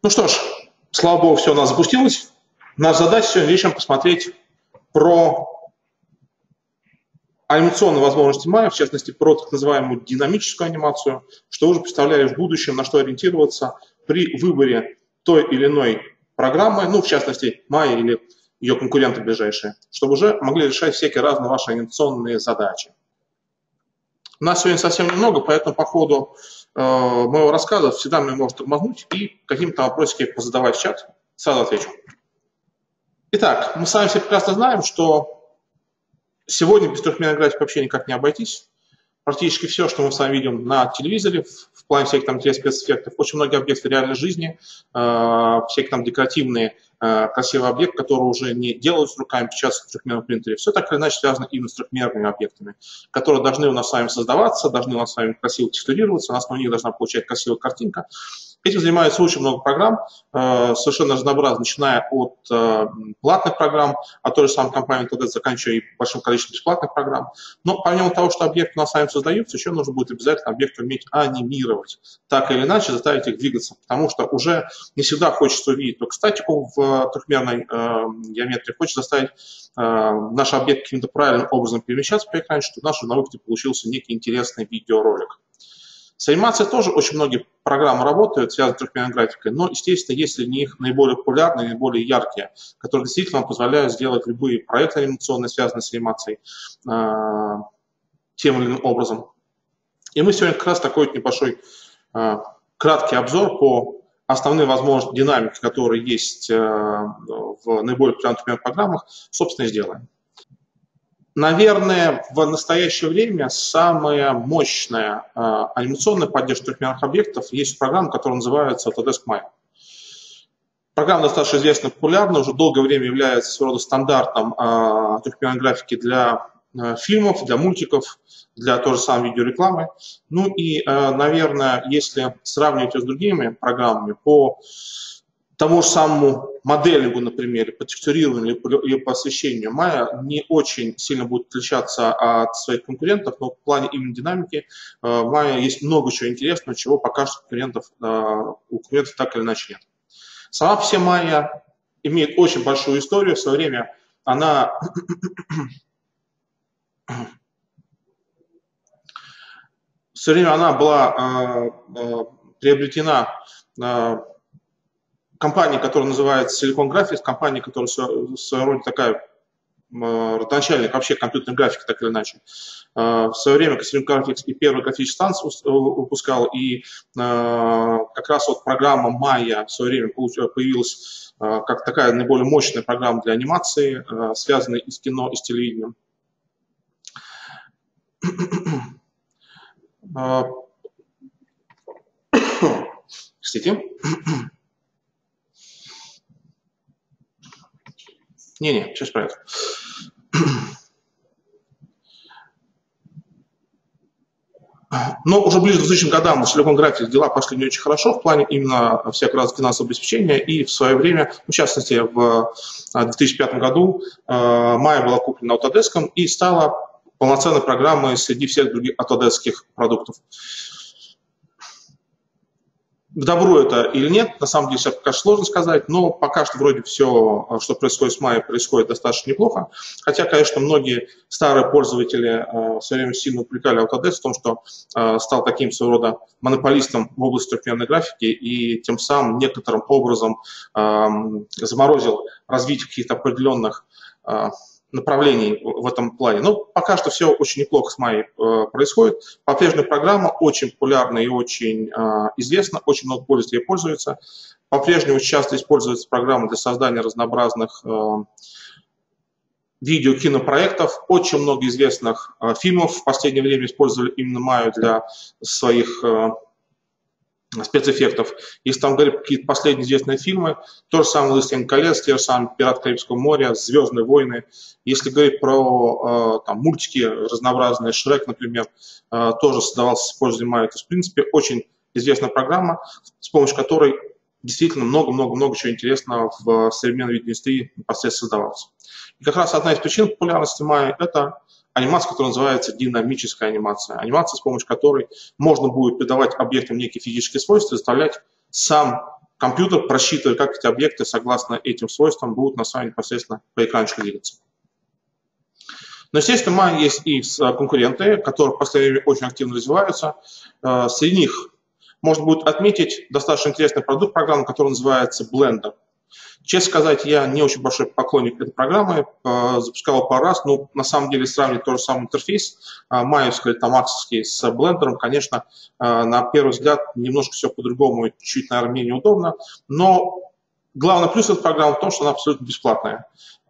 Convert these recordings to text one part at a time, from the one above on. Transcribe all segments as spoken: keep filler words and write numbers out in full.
Ну что ж, слава богу, все у нас запустилось. Наша задача сегодня вечером посмотреть про анимационные возможности Maya, в частности, про так называемую динамическую анимацию, что уже представляли в будущем, на что ориентироваться при выборе той или иной программы, ну, в частности, Maya или ее конкуренты ближайшие, чтобы уже могли решать всякие разные ваши анимационные задачи. У нас сегодня совсем немного, поэтому по ходу э, моего рассказа всегда мне может тормознуть и каким-то вопросики позадавать в чат, сразу отвечу. Итак, мы с вами все прекрасно знаем, что сегодня без трехмерной графики вообще никак не обойтись. Практически все, что мы с вами видим на телевизоре, в плане всяких там спецэффектов, очень многие объекты реальной жизни, э, всякие там декоративные, э, красивые объекты, которые уже не делаются руками, печатаются в трехмерном принтере, все так или иначе связано именно с трехмерными объектами, которые должны у нас с вами создаваться, должны у нас с вами красиво текстурироваться, у нас на них должна получать красивая картинка. Этим занимается очень много программ, э, совершенно разнообразно, начиная от э, платных программ, от той же самой компании Autodesk, заканчивая и большим количеством бесплатных программ. Но помимо того, что объекты у нас с вами создаются, еще нужно будет обязательно объекты уметь анимировать, так или иначе заставить их двигаться, потому что уже не всегда хочется увидеть только статику в трехмерной э, геометрии, хочется заставить э, наш объект каким-то правильным образом перемещаться по экрану, чтобы наш на выходе получился некий интересный видеоролик. С анимацией тоже очень многие программы работают, связанные с трехмерной графикой, но, естественно, есть среди них наиболее популярные, наиболее яркие, которые действительно позволяют сделать любые проекты анимационные, связанные с анимацией, э, тем или иным образом. И мы сегодня как раз такой небольшой э, краткий обзор по основным возможностям динамики, которые есть э, в наиболее популярных программах, собственно, и сделаем. Наверное, в настоящее время самая мощная э, анимационная поддержка трехмерных объектов есть программа, которая называется Autodesk Maya. Программа достаточно известна, популярна, уже долгое время является своего рода стандартом э, трехмерной графики для э, фильмов, для мультиков, для той же самой видеорекламы. Ну и, э, наверное, если сравнивать ее с другими программами по тому же самому моделингу, например, по текстурированию или по освещению, Maya не очень сильно будет отличаться от своих конкурентов, но в плане именно динамики Maya есть много чего интересного, чего пока что конкурентов, у конкурентов так или иначе нет. Сама по себе Maya имеет очень большую историю. В свое время она в свое время она была приобретена компания, которая называется Silicon Graphics, компания, которая в своем роде такая родоначальник вообще компьютерной графики, так или иначе. В свое время Silicon Graphics и первый графический станцию выпускал, и как раз вот программа Maya в свое время появилась как такая наиболее мощная программа для анимации, связанная и с кино, и с телевидением. Простите. Не-не, все справится. Но уже ближе к двухтысячным годам в Silicon Graphics дела пошли не очень хорошо в плане именно всякого разного финансового обеспечения. И в свое время, в частности, в две тысячи пятом году Maya была куплена Autodesk и стала полноценной программой среди всех других Autodesk-ских продуктов. К добру это или нет, на самом деле сейчас пока сложно сказать, но пока что вроде все, что происходит с Maya, происходит достаточно неплохо. Хотя, конечно, многие старые пользователи э, в свое время сильно упрекали Autodesk в том, что э, стал таким своего рода монополистом в области трехмерной графики и тем самым некоторым образом э, заморозил развитие каких-то определенных э, направлений в этом плане. Но пока что все очень неплохо с Maya э, происходит. По-прежнему программа очень популярна и очень э, известна, очень много пользователей ей пользуются. По-прежнему часто используется программа для создания разнообразных э, видео, кинопроектов. Очень много известных э, фильмов в последнее время использовали именно Maya для своих э, спецэффектов. Если там говорить какие-то последние известные фильмы, то же самое «Властелин колец», те же самые «Пираты Карибского моря», «Звездные войны». Если говорить про э, там, мультики разнообразные, «Шрек», например, э, тоже создавался с использованием Maya. Это, в принципе, очень известная программа, с помощью которой действительно много-много-много чего интересного в современной видеоиндустрии непосредственно создавалось. И как раз одна из причин популярности Maya – это анимация, которая называется динамическая анимация. Анимация, с помощью которой можно будет придавать объектам некие физические свойства и заставлять сам компьютер просчитывает, как эти объекты, согласно этим свойствам, будут на самом деле непосредственно по экранчику двигаться. Но, естественно, Maya есть и конкуренты, которые в последнее время очень активно развиваются. Среди них можно будет отметить достаточно интересный продукт программы, который называется Blender. Честно сказать, я не очень большой поклонник этой программы, запускал ее пару раз, но на самом деле сравнивать тот же самый интерфейс, маевский или тамаксовский с блендером, конечно, на первый взгляд немножко все по-другому, чуть, наверное, менее удобно, но главный плюс этой программы в том, что она абсолютно бесплатная.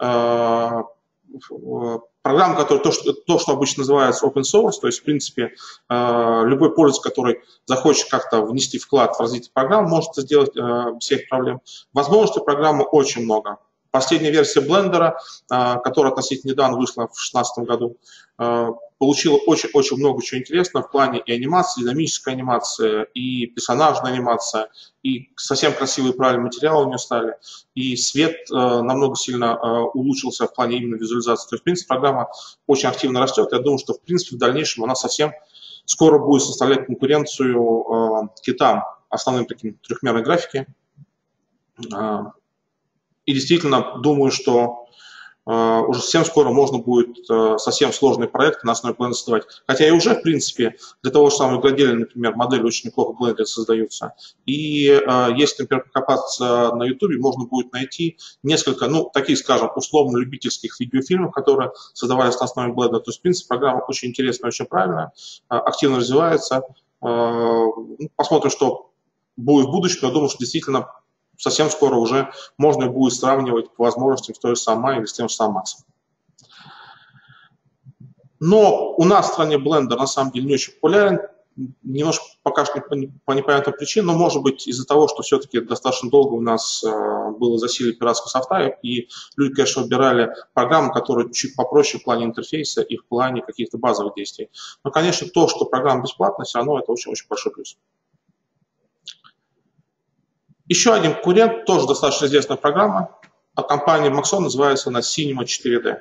Программа, которая то что, то, что обычно называется open source, то есть, в принципе, любой пользователь, который захочет как-то внести вклад в развитие программы, может это сделать без всех проблем. Возможностей программы очень много. Последняя версия Blender, которая относительно недавно вышла в две тысячи шестнадцатом году, получила очень-очень много чего интересного в плане и анимации, и динамической анимации, и персонажная анимация, и совсем красивые правильные материалы у нее стали, и свет намного сильно улучшился в плане именно визуализации. То есть, в принципе, программа очень активно растет. Я думаю, что, в принципе, в дальнейшем она совсем скоро будет составлять конкуренцию китам, основным таким трехмерной графики. И действительно думаю, что э, уже совсем скоро можно будет э, совсем сложные проекты на основе Blender создавать. Хотя и уже, в принципе, для того же самого игроделья, например, модели очень неплохо в Blender создаются. И э, если, например, покопаться на YouTube, можно будет найти несколько, ну, таких, скажем, условно-любительских видеофильмов, которые создавались на основе Blender. То есть, в принципе, программа очень интересная, очень правильная, э, активно развивается. Э, посмотрим, что будет в будущем. Я думаю, что действительно совсем скоро уже можно будет сравнивать по возможностям с той же самой или с тем же самым Максом. Но у нас в стране Blender на самом деле не очень популярен, немножко пока что по непонятным причинам, но может быть из-за того, что все-таки достаточно долго у нас было засилие пиратского софта, и люди, конечно, выбирали программы, которые чуть попроще в плане интерфейса и в плане каких-то базовых действий. Но, конечно, то, что программа бесплатная, все равно это очень-очень большой плюс. Еще один конкурент, тоже достаточно известная программа, от компании Maxon, называется она Cinema четыре дэ.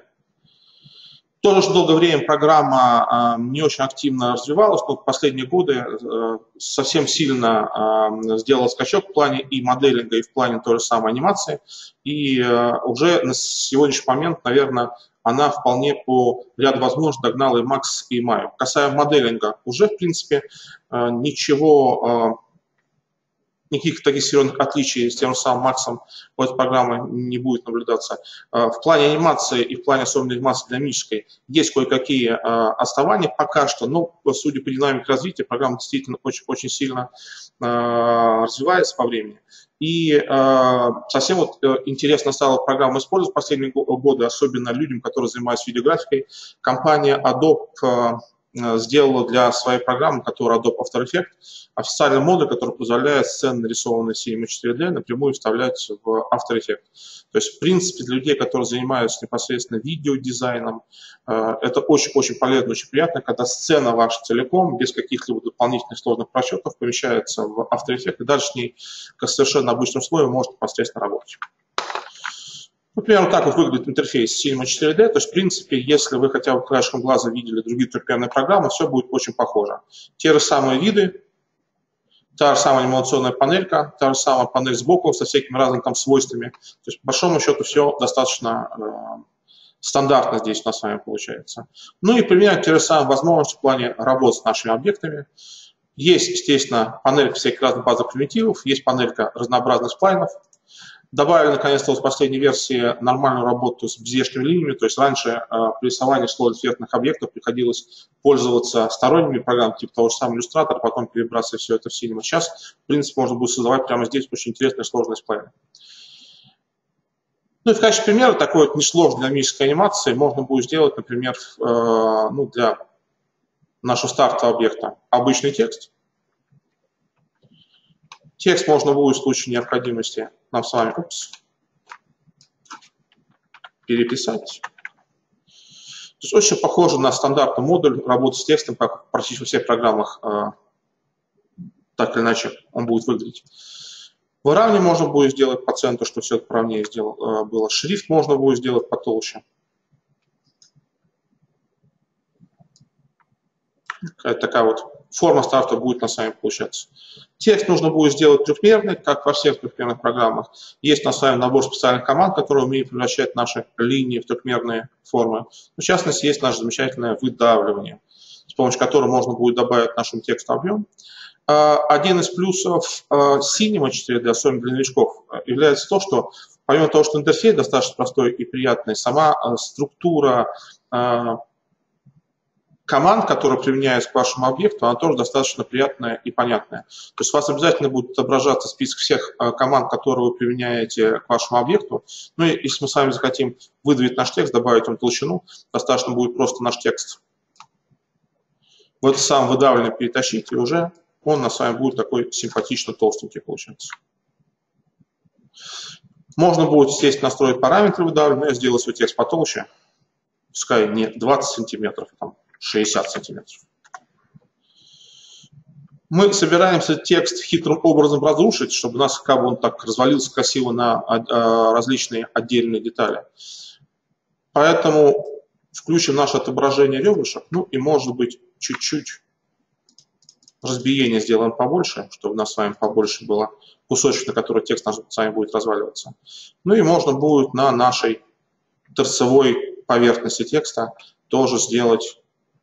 Тоже что долгое время программа э, не очень активно развивалась, но в последние годы э, совсем сильно э, сделала скачок в плане и моделинга, и в плане той же самой анимации. И э, уже на сегодняшний момент, наверное, она вполне по ряду возможностей догнала и Max, и Maya. Касаемо моделинга, уже, в принципе, э, ничего... Э, Никаких таких серьезных отличий с тем же самым Максом по этой программе не будет наблюдаться. В плане анимации и в плане особенно анимации динамической есть кое-какие отставания пока что, но судя по динамике развития, программа действительно очень, очень сильно развивается по времени. И совсем вот интересно стало программу использовать в последние годы, особенно людям, которые занимаются видеографикой. Компания Adobe сделала для своей программы, которая Adobe After Effects, официальный модуль, который позволяет сцены, нарисованные Cinema четыре дэ, напрямую вставлять в After Effects. То есть, в принципе, для людей, которые занимаются непосредственно видеодизайном, это очень-очень полезно, очень приятно, когда сцена ваша целиком, без каких-либо дополнительных сложных просчетов, помещается в After Effects, и дальше с ней, как совершенно обычным слоем, может непосредственно работать. Например, вот так вот выглядит интерфейс Cinema четыре дэ, то есть, в принципе, если вы хотя бы краешком глаза видели другие трехмерные программы, все будет очень похоже. Те же самые виды, та же самая анимационная панелька, та же самая панель сбоку со всякими разными там свойствами. То есть, по большому счету, все достаточно э, стандартно здесь у нас с вами получается. Ну и применяют те же самые возможности в плане работы с нашими объектами. Есть, естественно, панелька всяких разных базовых примитивов, есть панелька разнообразных сплайнов. Добавили, наконец-то, в последней версии нормальную работу с безъешными линиями, то есть раньше э, при рисовании сложных цветных объектов приходилось пользоваться сторонними программами, типа того же самого иллюстратора, потом перебрасывать все это в Cinema. Сейчас, в принципе, можно будет создавать прямо здесь очень интересные сложные сплайны. Ну и в качестве примера такой вот несложной динамической анимации можно будет сделать, например, э, ну, для нашего стартового объекта обычный текст. Текст можно будет в случае необходимости нам с вами упс, переписать. То есть очень похоже на стандартный модуль работы с текстом, как практически во всех программах, э, так или иначе он будет выглядеть. Выравнивание можно будет сделать по центру, что все это правнее сделал, э, было. Шрифт можно будет сделать потолще. Какая-то такая вот форма старта будет на сами получаться. Текст нужно будет сделать трехмерный, как во всех трехмерных программах. Есть на сами набор специальных команд, которые умеют превращать наши линии в трехмерные формы. В частности, есть наше замечательное выдавливание, с помощью которого можно будет добавить нашему тексту объем. Один из плюсов синего четыре дэ, особенно для новичков, является то, что помимо того, что интерфейс достаточно простой и приятный, сама структура команд, которые применяются к вашему объекту, она тоже достаточно приятная и понятная. То есть у вас обязательно будет отображаться список всех команд, которые вы применяете к вашему объекту. Ну и если мы с вами захотим выдавить наш текст, добавить ему толщину, достаточно будет просто наш текст в это сам выдавленный перетащить, и уже он на с вами будет такой симпатично толстенький получаться. Можно будет, естественно, настроить параметры выдавливания, но я сделаю свой текст потолще, пускай не двадцать сантиметров, а там шестьдесят сантиметров. Мы собираемся текст хитрым образом разрушить, чтобы у нас как бы он так развалился красиво на различные отдельные детали. Поэтому включим наше отображение ребрышек, ну и, может быть, чуть-чуть разбиение сделаем побольше, чтобы у нас с вами побольше было кусочек, на который текст наш с вами будет разваливаться. Ну и можно будет на нашей торцевой поверхности текста тоже сделать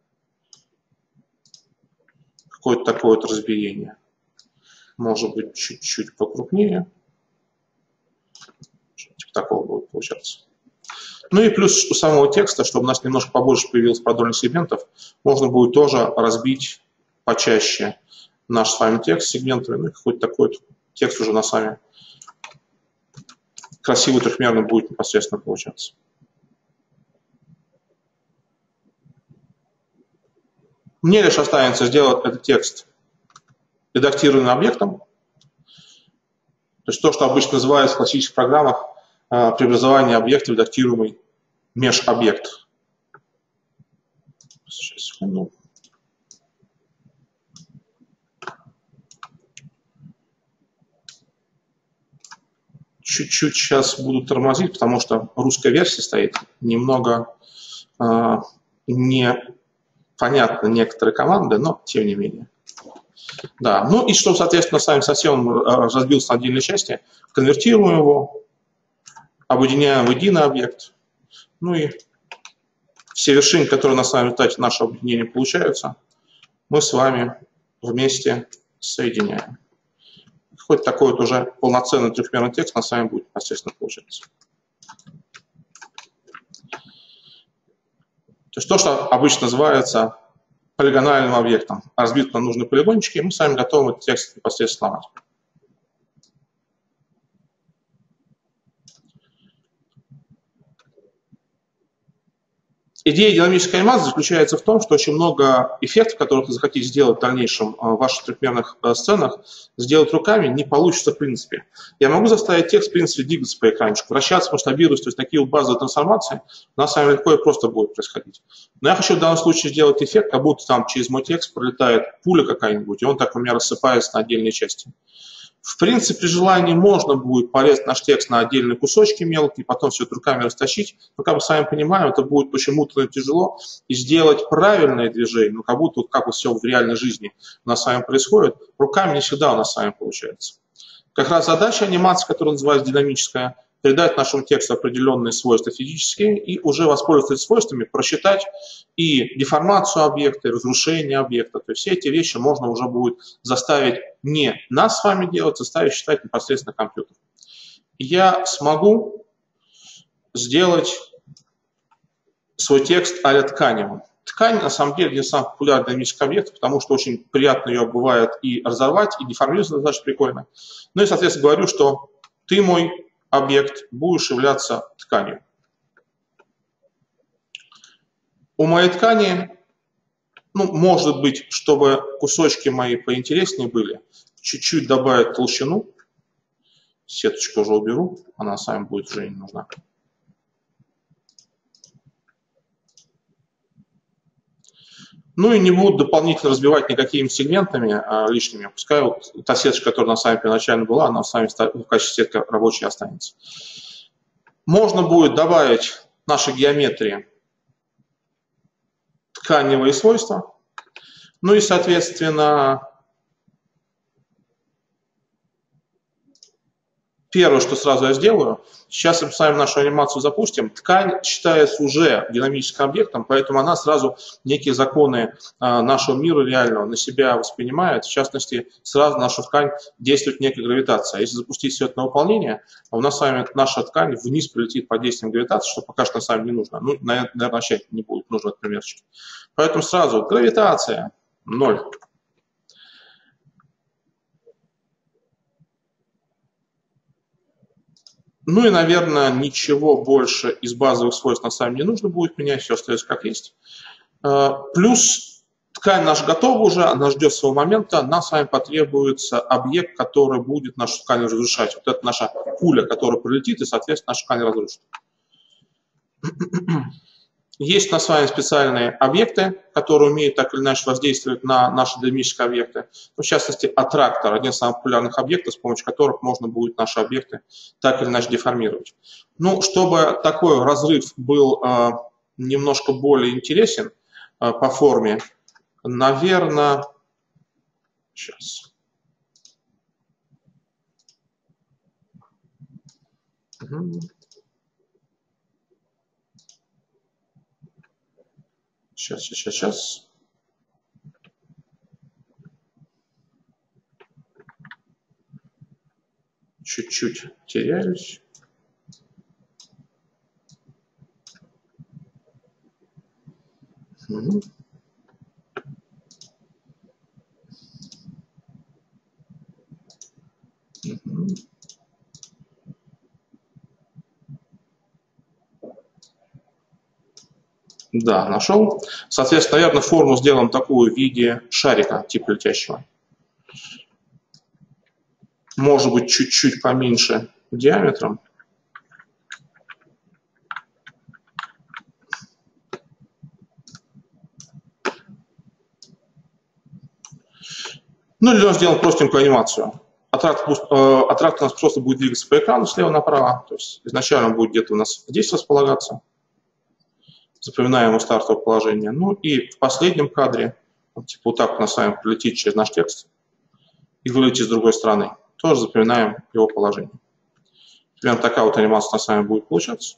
какое-то такое вот разбиение. Может быть, чуть-чуть покрупнее. Типа такого будет получаться. Ну и плюс у самого текста, чтобы у нас немножко побольше появилось продольных сегментов, можно будет тоже разбить почаще наш с вами текст сегментами. Ну и какой-то такой вот текст уже на сами красивый трехмерный будет непосредственно получаться. Мне лишь останется сделать этот текст редактированным объектом. То есть то, что обычно называется в классических программах э, преобразование объекта в редактируемый межобъект. Сейчас, секунду. Чуть-чуть сейчас буду тормозить, потому что русская версия стоит немного э, непонятно некоторые команды, но тем не менее. Да, ну и чтобы, соответственно, сами совсем разбился на отдельные части, конвертируем его, объединяем в единый объект. Ну и все вершины, которые на самом результате нашего объединения получаются, мы с вами вместе соединяем. Хоть такой вот уже полноценный трехмерный текст на самом будет непосредственно получаться. То есть то, что обычно называется полигональным объектом, разбит на нужные полигончики, и мы с вами готовы этот текст непосредственно сломать. Идея динамической анимации заключается в том, что очень много эффектов, которые вы захотите сделать в дальнейшем в ваших трехмерных сценах, сделать руками не получится в принципе. Я могу заставить текст в принципе двигаться по экранчику, вращаться, масштабировать, то есть такие вот базовые трансформации у нас с вами легко и просто будет происходить. Но я хочу в данном случае сделать эффект, как будто там через мой текст пролетает пуля какая-нибудь, и он так у меня рассыпается на отдельные части. В принципе, при желании можно будет порезать наш текст на отдельные кусочки мелкие, потом все это руками растащить. Но, как мы сами понимаем, это будет очень муторно и тяжело. И сделать правильное движение, ну, как будто как вот все в реальной жизни у нас с вами происходит, руками не всегда у нас с вами получается. Как раз задача анимации, которая называется динамическая, придать нашему тексту определенные свойства физические и уже воспользоваться этими свойствами, просчитать и деформацию объекта, и разрушение объекта. То есть все эти вещи можно уже будет заставить не нас с вами делать, заставить считать непосредственно компьютер. Я смогу сделать свой текст а-ля тканевым. Ткань, на самом деле, не самый популярный динамический объект, потому что очень приятно ее бывает и разорвать, и деформировать достаточно прикольно. Ну и, соответственно, говорю, что ты мой объект, будешь являться тканью. У моей ткани, ну, может быть, чтобы кусочки мои поинтереснее были, чуть-чуть добавить толщину. Сеточку уже уберу, она с вами будет уже не нужна. Ну и не буду дополнительно разбивать никакими сегментами а, лишними. Пускай вот та сеточка, которая на самом первоначально была, она с вами в качестве сетки рабочей останется. Можно будет добавить в нашей геометрии тканевые свойства. Ну и, соответственно, первое, что сразу я сделаю, сейчас мы с вами нашу анимацию запустим. Ткань считается уже динамическим объектом, поэтому она сразу некие законы а, нашего мира реального на себя воспринимает. В частности, сразу наша ткань действует некая гравитация. Если запустить все это на выполнение, у нас с вами наша ткань вниз прилетит под действием гравитации, что пока что на самом деле не нужно. Ну, наверное, вообще не будет нужно этот примерчик. Поэтому сразу гравитация ноль. Ну и, наверное, ничего больше из базовых свойств на самом деле не нужно будет менять, все остается как есть. Плюс ткань наша готова уже, она ждет своего момента, нам с вами потребуется объект, который будет нашу ткань разрушать. Вот это наша пуля, которая прилетит, и, соответственно, наша ткань разрушит. Есть у нас с вами специальные объекты, которые умеют так или иначе воздействовать на наши динамические объекты. В частности, аттрактор, один из самых популярных объектов, с помощью которых можно будет наши объекты так или иначе деформировать. Ну, чтобы такой разрыв был э, немножко более интересен э, по форме, наверное, сейчас. Угу. Сейчас, сейчас, сейчас. Чуть-чуть теряюсь. Угу. Угу. Да, нашел. Соответственно, наверное, форму сделаем такую в виде шарика типа летящего. Может быть, чуть-чуть поменьше диаметром. Ну, или сделаем простенькую анимацию. Аттрактор, э, аттрактор у нас просто будет двигаться по экрану слева направо. То есть изначально он будет где-то у нас здесь располагаться. Запоминаем его стартовое положение. Ну и в последнем кадре, вот, типа вот так у нас с вами прилетит через наш текст и вылетит с другой стороны. Тоже запоминаем его положение. Примерно такая вот анимация у нас с вами будет получаться.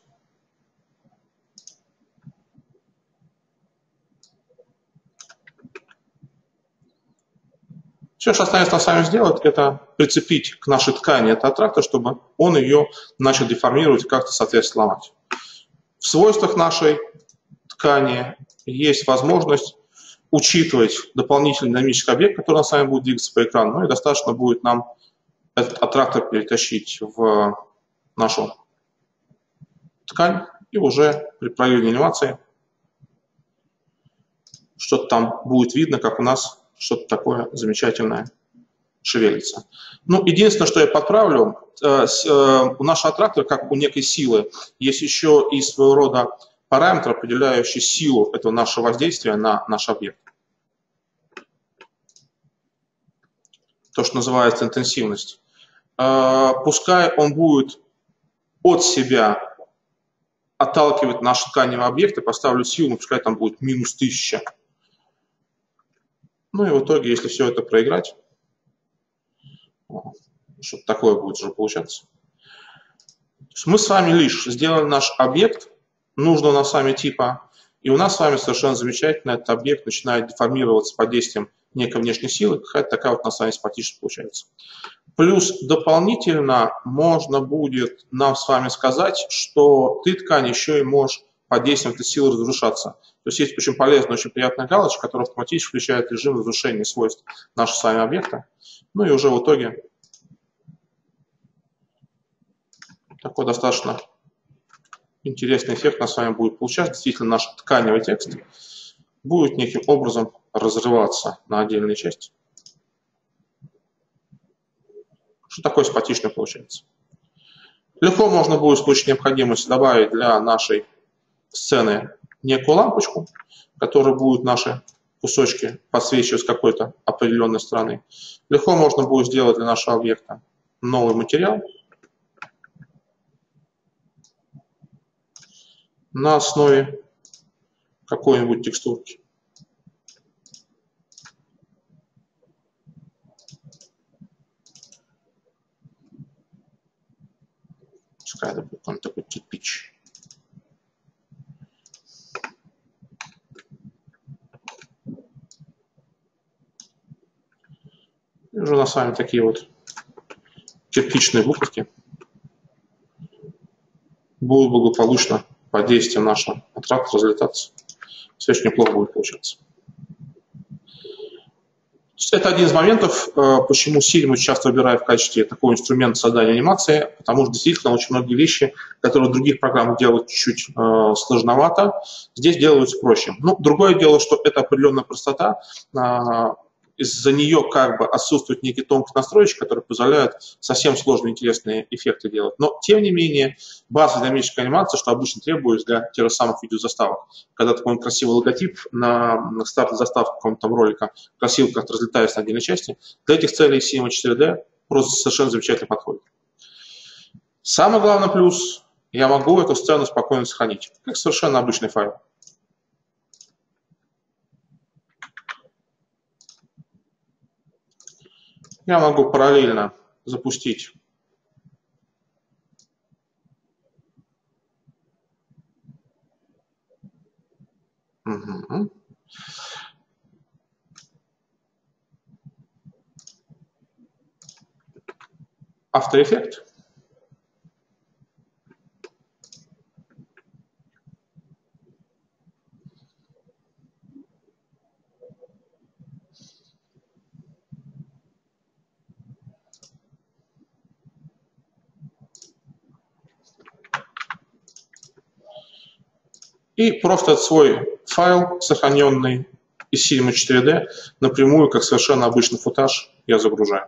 Все, что остается с вами сделать, это прицепить к нашей ткани этот аттрактор, чтобы он ее начал деформировать и как-то, соответственно, ломать. В свойствах нашей ткани есть возможность учитывать дополнительный динамический объект, который на самом деле будет двигаться по экрану, ну и достаточно будет нам этот аттрактор перетащить в нашу ткань, и уже при проявлении анимации что-то там будет видно, как у нас что-то такое замечательное шевелится. Ну, единственное, что я подправлю, э, с, э, у нашего аттрактора, как у некой силы, есть еще и своего рода параметр, определяющий силу этого нашего воздействия на наш объект. То, что называется интенсивность. Э, пускай он будет от себя отталкивать наши тканевые объекты, поставлю силу, пускай там будет минус тысяча. Ну и в итоге, если все это проиграть, что-то такое будет уже получаться. Мы с вами лишь сделали наш объект нужного нам с вами типа, и у нас с вами совершенно замечательно этот объект начинает деформироваться под действием некой внешней силы, какая-то такая вот у нас с вами симпатичность получается. Плюс дополнительно можно будет нам с вами сказать, что ты, ткань, еще и можешь под действием этой силы разрушаться. То есть есть очень полезная, очень приятная галочка, которая автоматически включает режим разрушения свойств нашего с вами объекта. Ну и уже в итоге такой достаточно интересный эффект у нас с вами будет получаться. Действительно, наш тканевый текст будет неким образом разрываться на отдельные части. Что такое симпатично получается. Легко можно будет в случае необходимости добавить для нашей сцены некую лампочку, которая будет наши кусочки подсвечивать с какой-то определенной стороны. Легко можно будет сделать для нашего объекта новый материал на основе какой-нибудь текстурки. Пускай это будет такой кирпич. И уже на самом такие вот кирпичные буковки будут благополучно под действием нашего аттрактора разлетаться. Все очень неплохо будет получаться. Это один из моментов, почему Cinema часто выбираю в качестве такого инструмента создания анимации, потому что действительно очень многие вещи, которые в других программах делают чуть-чуть э, сложновато, здесь делаются проще. Ну, другое дело, что это определенная простота, э, из-за нее как бы отсутствует некий тонкий настройщик, который позволяет совсем сложные интересные эффекты делать. Но, тем не менее, база динамической анимации, что обычно требуется для тех же самых видеозаставок, когда такой красивый логотип на, на старте заставки какого-то там ролика красиво как-то разлетается на отдельной части, для этих целей Cinema четыре дэ просто совершенно замечательно подходит. Самый главный плюс, я могу эту сцену спокойно сохранить, как совершенно обычный файл. Я могу параллельно запустить угу. After Effects. И просто свой файл, сохраненный из Cinema четыре дэ, напрямую, как совершенно обычный футаж, я загружаю.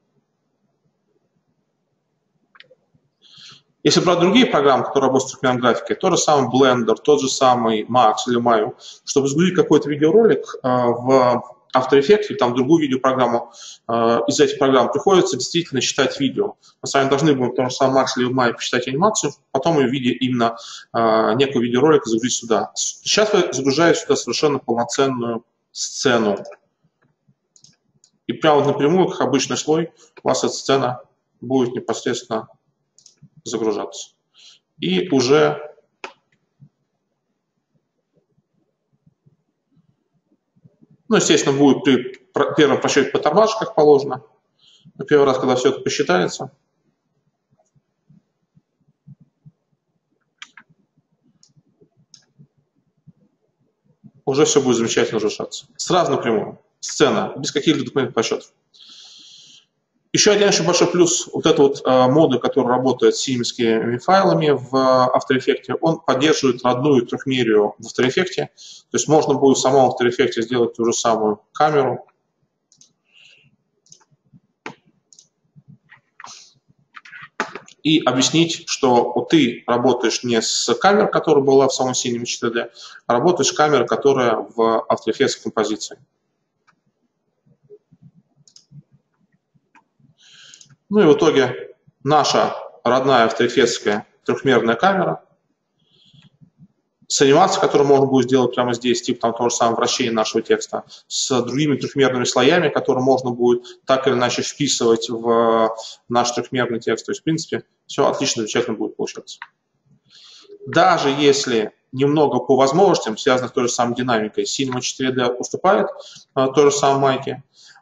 Если брать другие программы, которые работают с трехмерной графикой, тот же самый Blender, тот же самый Max или Maya, чтобы загрузить какой-то видеоролик в After Effects или там другую видеопрограмму, из этих программ приходится действительно считать видео. Мы с вами должны будем в том же самом Max или Maya посчитать анимацию, потом ее в виде именно некого видеоролика загрузить сюда. Сейчас вы загружаете сюда совершенно полноценную сцену. И прямо вот напрямую, как обычный слой, у вас эта сцена будет непосредственно загружаться. И уже ну, естественно, будет при первом просчете по тормажу, как положено. Но первый раз, когда все это посчитается, уже все будет замечательно разрушаться. Сразу напрямую. Сцена, без каких-либо дополнительных подсчетов. Еще один очень большой плюс, вот этот вот э, модуль, который работает с синемскими файлами в After Effects, он поддерживает родную трехмерию в After Effects. То есть можно будет в самом After Effects сделать ту же самую камеру. И объяснить, что вот ты работаешь не с камерой, которая была в самом Cinema четыре дэ, а работаешь с камерой, которая в After Effects композиции. Ну и в итоге наша родная After Effects трехмерная камера с анимацией, которую можно будет сделать прямо здесь, типа там того же самого вращения нашего текста, с другими трехмерными слоями, которые можно будет так или иначе вписывать в наш трехмерный текст. То есть, в принципе, все отлично, замечательно будет получаться. Даже если немного по возможностям, связано с той же самой динамикой, Cinema четыре дэ уступает той же самой майке,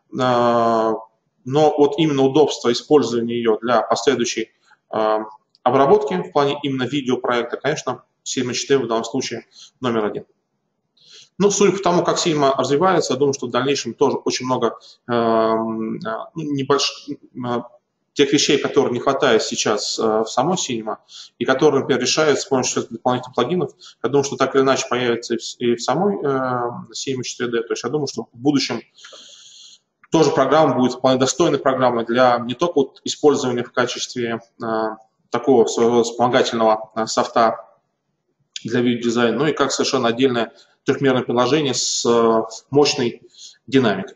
но вот именно удобство использования ее для последующей э, обработки в плане именно видеопроекта, конечно, Cinema четыре в данном случае номер один. Ну, судя по тому, как Cinema развивается, я думаю, что в дальнейшем тоже очень много э, небольших, э, тех вещей, которые не хватает сейчас э, в самой Cinema, и которые, например, решаются с помощью дополнительных плагинов, я думаю, что так или иначе появится и в самой э, Cinema четыре дэ. То есть я думаю, что в будущем тоже программа будет вполне достойной программой для не только вот использования в качестве э, такого своего вспомогательного э, софта для видеодизайна, но и как совершенно отдельное трехмерное приложение с э, мощной динамикой.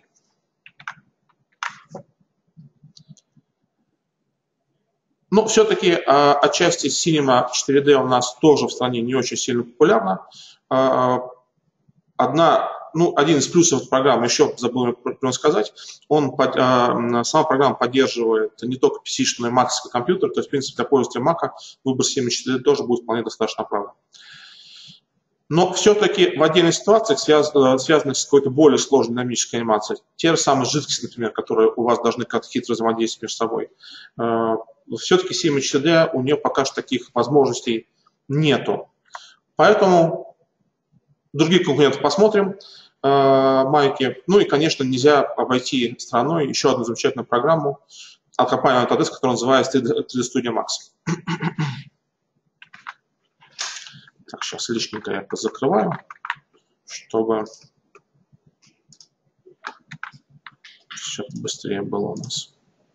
Но все-таки э, отчасти Cinema четыре дэ у нас тоже в стране не очень сильно популярна. Э, одна ну, один из плюсов программы, еще забыл сказать, он, сама программа поддерживает не только пи си-шный, но и Mac компьютер, то есть, в принципе, для пользователя Mac выбор семь четыре тоже будет вполне достаточно правильным. Но все-таки в отдельных ситуациях, связанных с какой-то более сложной динамической анимацией, те же самые жидкости, например, которые у вас должны как-то хитро взаимодействовать между собой, все-таки семь четыре дэ у нее пока что таких возможностей нету. Поэтому других конкурентов посмотрим, майки. Ну и, конечно, нельзя обойти стороной еще одну замечательную программу от компании Autodesk, которая называется три дэ Studio Max. Так, сейчас лишненько я закрываю, чтобы все быстрее было у нас.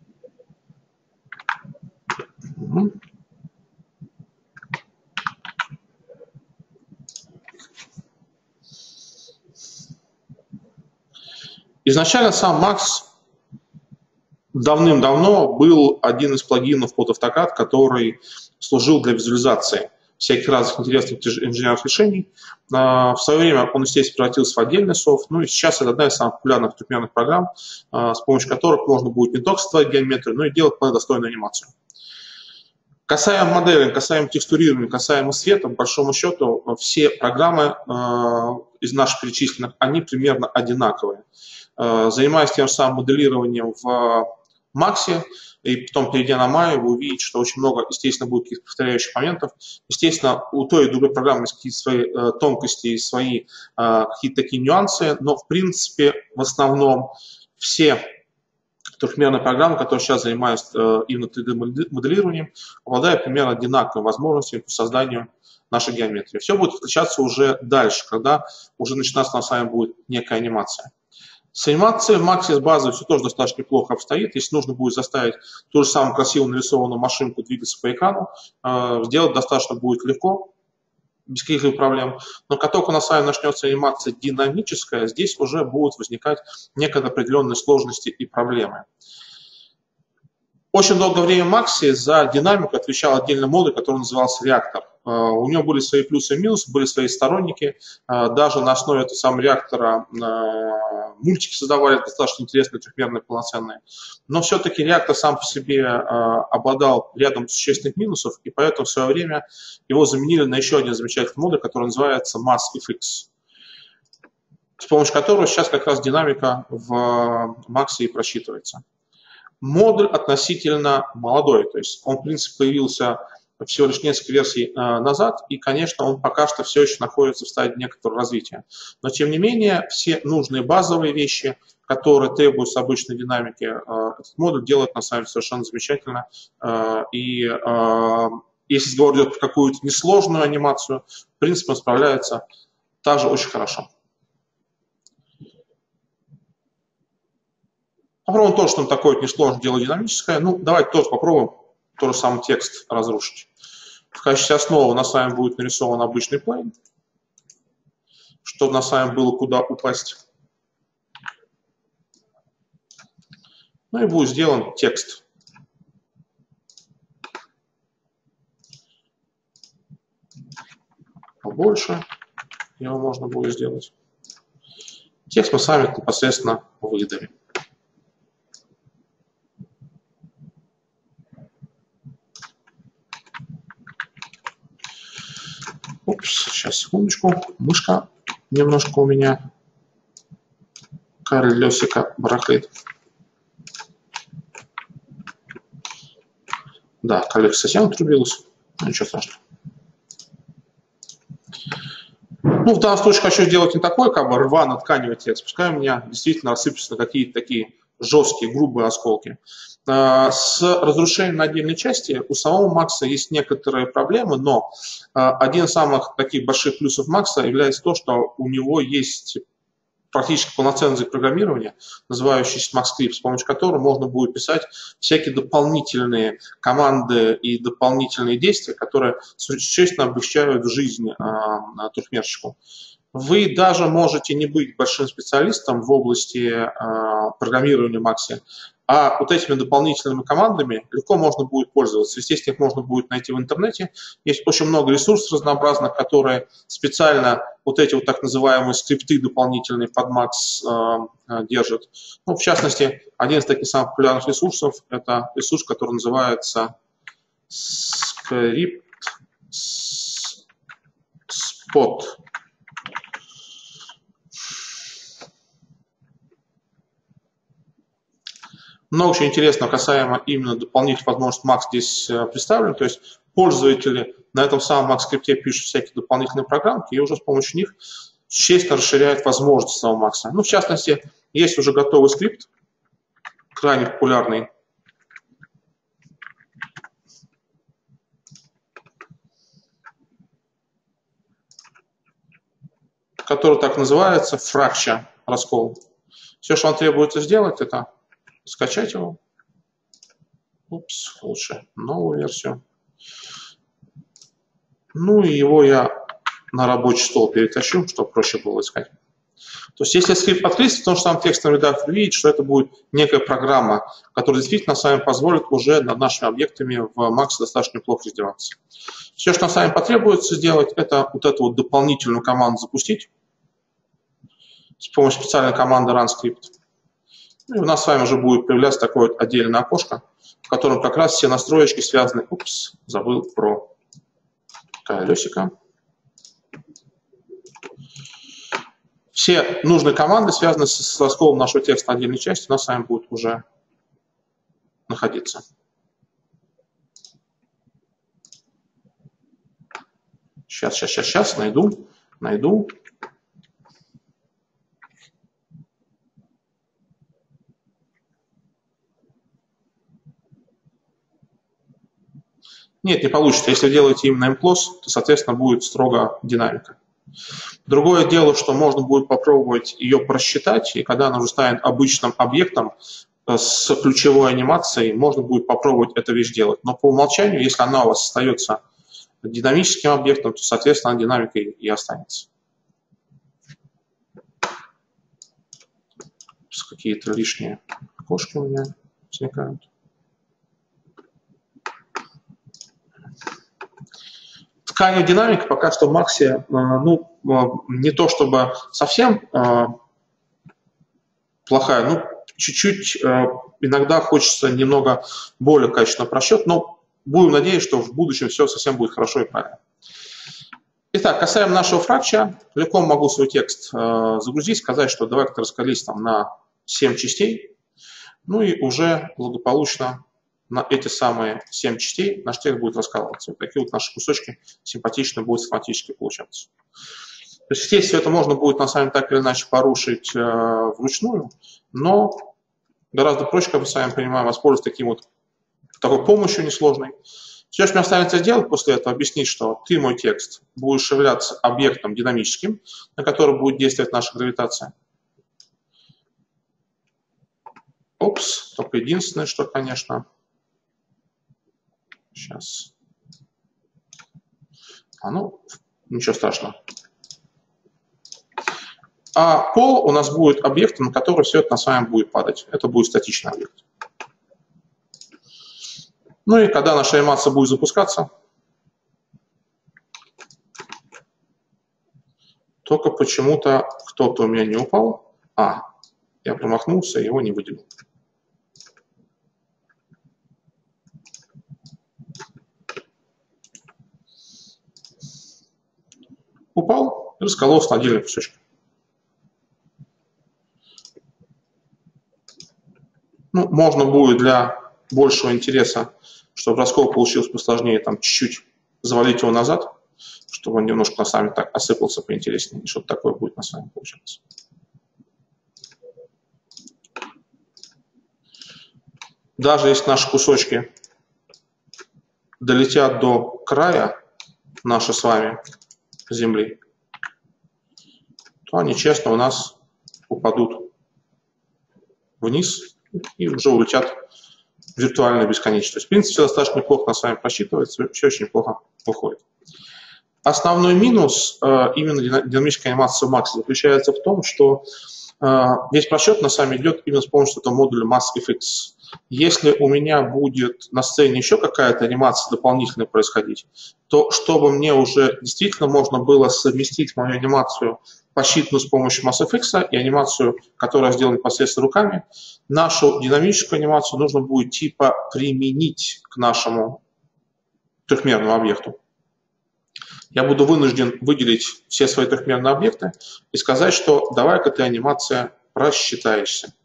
Угу. Изначально сам Max давным-давно был один из плагинов под AutoCAD, который служил для визуализации всяких разных интересных инженерных решений. В свое время он, естественно, превратился в отдельный софт. Ну и сейчас это одна из самых популярных трехмерных программ, с помощью которых можно будет не только создавать геометрию, но и делать достойную анимацию. Касаемо моделинга, касаемо текстурирования, касаемо света, по большому счету, все программы из наших перечисленных, они примерно одинаковые. Занимаясь тем же самым моделированием в Max, и потом, перейдя на Maya, вы увидите, что очень много, естественно, будет каких-то повторяющих моментов. Естественно, у той и другой программы есть какие-то свои э, тонкости, свои э, какие-то такие нюансы, но, в принципе, в основном все трехмерные программы, которые сейчас занимаются э, именно три дэ-моделированием, обладают примерно одинаковыми возможностями по созданию нашей геометрии. Все будет отличаться уже дальше, когда уже начинаться с вами будет некая анимация. С анимацией в Max с базой все тоже достаточно неплохо обстоит. Если нужно будет заставить ту же самую красиво нарисованную машинку двигаться по экрану, э, сделать достаточно будет легко, без каких-либо проблем. Но как только у нас с вами начнется анимация динамическая, здесь уже будут возникать некие определенные сложности и проблемы. Очень долгое время Max за динамику отвечал отдельный модуль, который назывался реактор. У него были свои плюсы и минусы, были свои сторонники. Даже на основе этого самого реактора мультики создавали достаточно интересные, трехмерные, полноценные. Но все-таки реактор сам по себе обладал рядом существенных минусов, и поэтому в свое время его заменили на еще один замечательный модуль, который называется MassFX, с помощью которого сейчас как раз динамика в Max и просчитывается. Модуль относительно молодой, то есть он, в принципе, появился всего лишь несколько версий э, назад, и, конечно, он пока что все еще находится в стадии некоторого развития. Но, тем не менее, все нужные базовые вещи, которые требуются обычной динамики, э, этот модуль делает на самом деле совершенно замечательно. Э, и э, если разговор идет про какую-то несложную анимацию, в принципе, он справляется также очень хорошо. Попробуем то, что он такое несложное дело динамическое. Ну, давайте тоже попробуем тот же самый текст разрушить. В качестве основы у нас с вами будет нарисован обычный плейн, чтобы у нас с вами было куда упасть. Ну и будет сделан текст. Побольше его можно будет сделать. Текст мы с вами непосредственно выдавим. Упс, сейчас, секундочку. Мышка немножко у меня колесико барахлит. Да, колесико совсем отрубилось. Ну, ничего страшного. Ну, в данном случае хочу сделать не такой, как бы рвано-тканевый текст. Пускай у меня действительно рассыпятся на какие-то такие жесткие, грубые осколки. С разрушением на отдельной части у самого Макса есть некоторые проблемы, но один из самых таких больших плюсов Макса является то, что у него есть практически полноценный язык программирования, называющийся MaxScript, с помощью которого можно будет писать всякие дополнительные команды и дополнительные действия, которые существенно облегчают жизнь трехмерщику. Вы даже можете не быть большим специалистом в области э, программирования Max, А вот этими дополнительными командами легко можно будет пользоваться. Естественно, их можно будет найти в интернете. Есть очень много ресурсов разнообразных, которые специально вот эти вот так называемые скрипты дополнительные под Макс э, держат. Ну, в частности, один из таких самых популярных ресурсов – это ресурс, который называется Script Spot. Много очень интересного касаемо именно дополнительных возможностей Макс здесь представлен. То есть пользователи на этом самом Макс-скрипте пишут всякие дополнительные программки и уже с помощью них существенно расширяют возможности самого Макса. Ну, в частности, есть уже готовый скрипт, крайне популярный. Который так называется Fracture раскол. Все, что вам требуется сделать, это скачать его. Упс, лучше новую версию. Ну и его я на рабочий стол перетащу, чтобы проще было искать. То есть если скрипт открыть, в том же самом текстовом редакторе видите, что это будет некая программа, которая действительно с вами позволит уже над нашими объектами в Max достаточно неплохо издеваться. Все, что с вами потребуется сделать, это вот эту вот дополнительную команду запустить с помощью специальной команды runscript. И у нас с вами уже будет появляться такое вот отдельное окошко, в котором как раз все настроечки связаны. Упс, забыл про колесико. Все нужные команды, связанные с расколом нашего текста на отдельной части, у нас с вами будут уже находиться. Сейчас, сейчас, сейчас, сейчас, найду, найду. Нет, не получится. Если вы делаете именно mclose, то, соответственно, будет строго динамика. Другое дело, что можно будет попробовать ее просчитать, и когда она уже станет обычным объектом с ключевой анимацией, можно будет попробовать эту вещь делать. Но по умолчанию, если она у вас остается динамическим объектом, то, соответственно, динамикой и останется. Какие-то лишние окошки у меня возникают. Тканевая динамика пока что в Максе, ну, не то чтобы совсем плохая, ну, чуть-чуть иногда хочется немного более качественного просчета, но будем надеяться, что в будущем все совсем будет хорошо и правильно. Итак, касаемо нашего фракча, легко могу свой текст загрузить, сказать, что давай-ка раскались там на семь частей, ну и уже благополучно на эти самые семь частей наш текст будет раскалываться. Вот такие вот наши кусочки симпатично будут автоматически получаться. То есть, естественно, это можно будет на самом деле так или иначе порушить э, вручную, но гораздо проще, как мы с вами понимаем, воспользоваться таким вот, такой помощью несложной. Все, что мне останется сделать после этого, объяснить, что ты, мой текст, будешь являться объектом динамическим, на который будет действовать наша гравитация. Опс, только единственное, что, конечно... Сейчас. А ну, ничего страшного. А пол у нас будет объектом, на который все это на самом деле будет падать. Это будет статичный объект. Ну и когда наша анимация будет запускаться, только почему-то кто-то у меня не упал. А, я промахнулся, его не выделил. Упал и раскололся на отдельные кусочки. Ну, можно будет для большего интереса, чтобы раскол получился посложнее, там чуть-чуть завалить его назад, чтобы он немножко на самом деле так осыпался поинтереснее, и что-то такое будет на самом деле получаться. Даже если наши кусочки долетят до края наши с вами Земли, то они честно у нас упадут вниз и уже улетят в виртуальную бесконечность. То есть, в принципе, все достаточно неплохо на с вами просчитывается, все очень неплохо выходит. Основной минус э, именно динамической анимации в Max заключается в том, что э, весь просчет на самом деле идет именно с помощью этого модуля MassFX. Если у меня будет на сцене еще какая-то анимация дополнительная происходить, то чтобы мне уже действительно можно было совместить мою анимацию, посчитанную с помощью MassFX, и анимацию, которую я сделал непосредственно руками, нашу динамическую анимацию нужно будет типа применить к нашему трехмерному объекту. Я буду вынужден выделить все свои трехмерные объекты и сказать, что давай-ка ты, анимация, просчитаешься.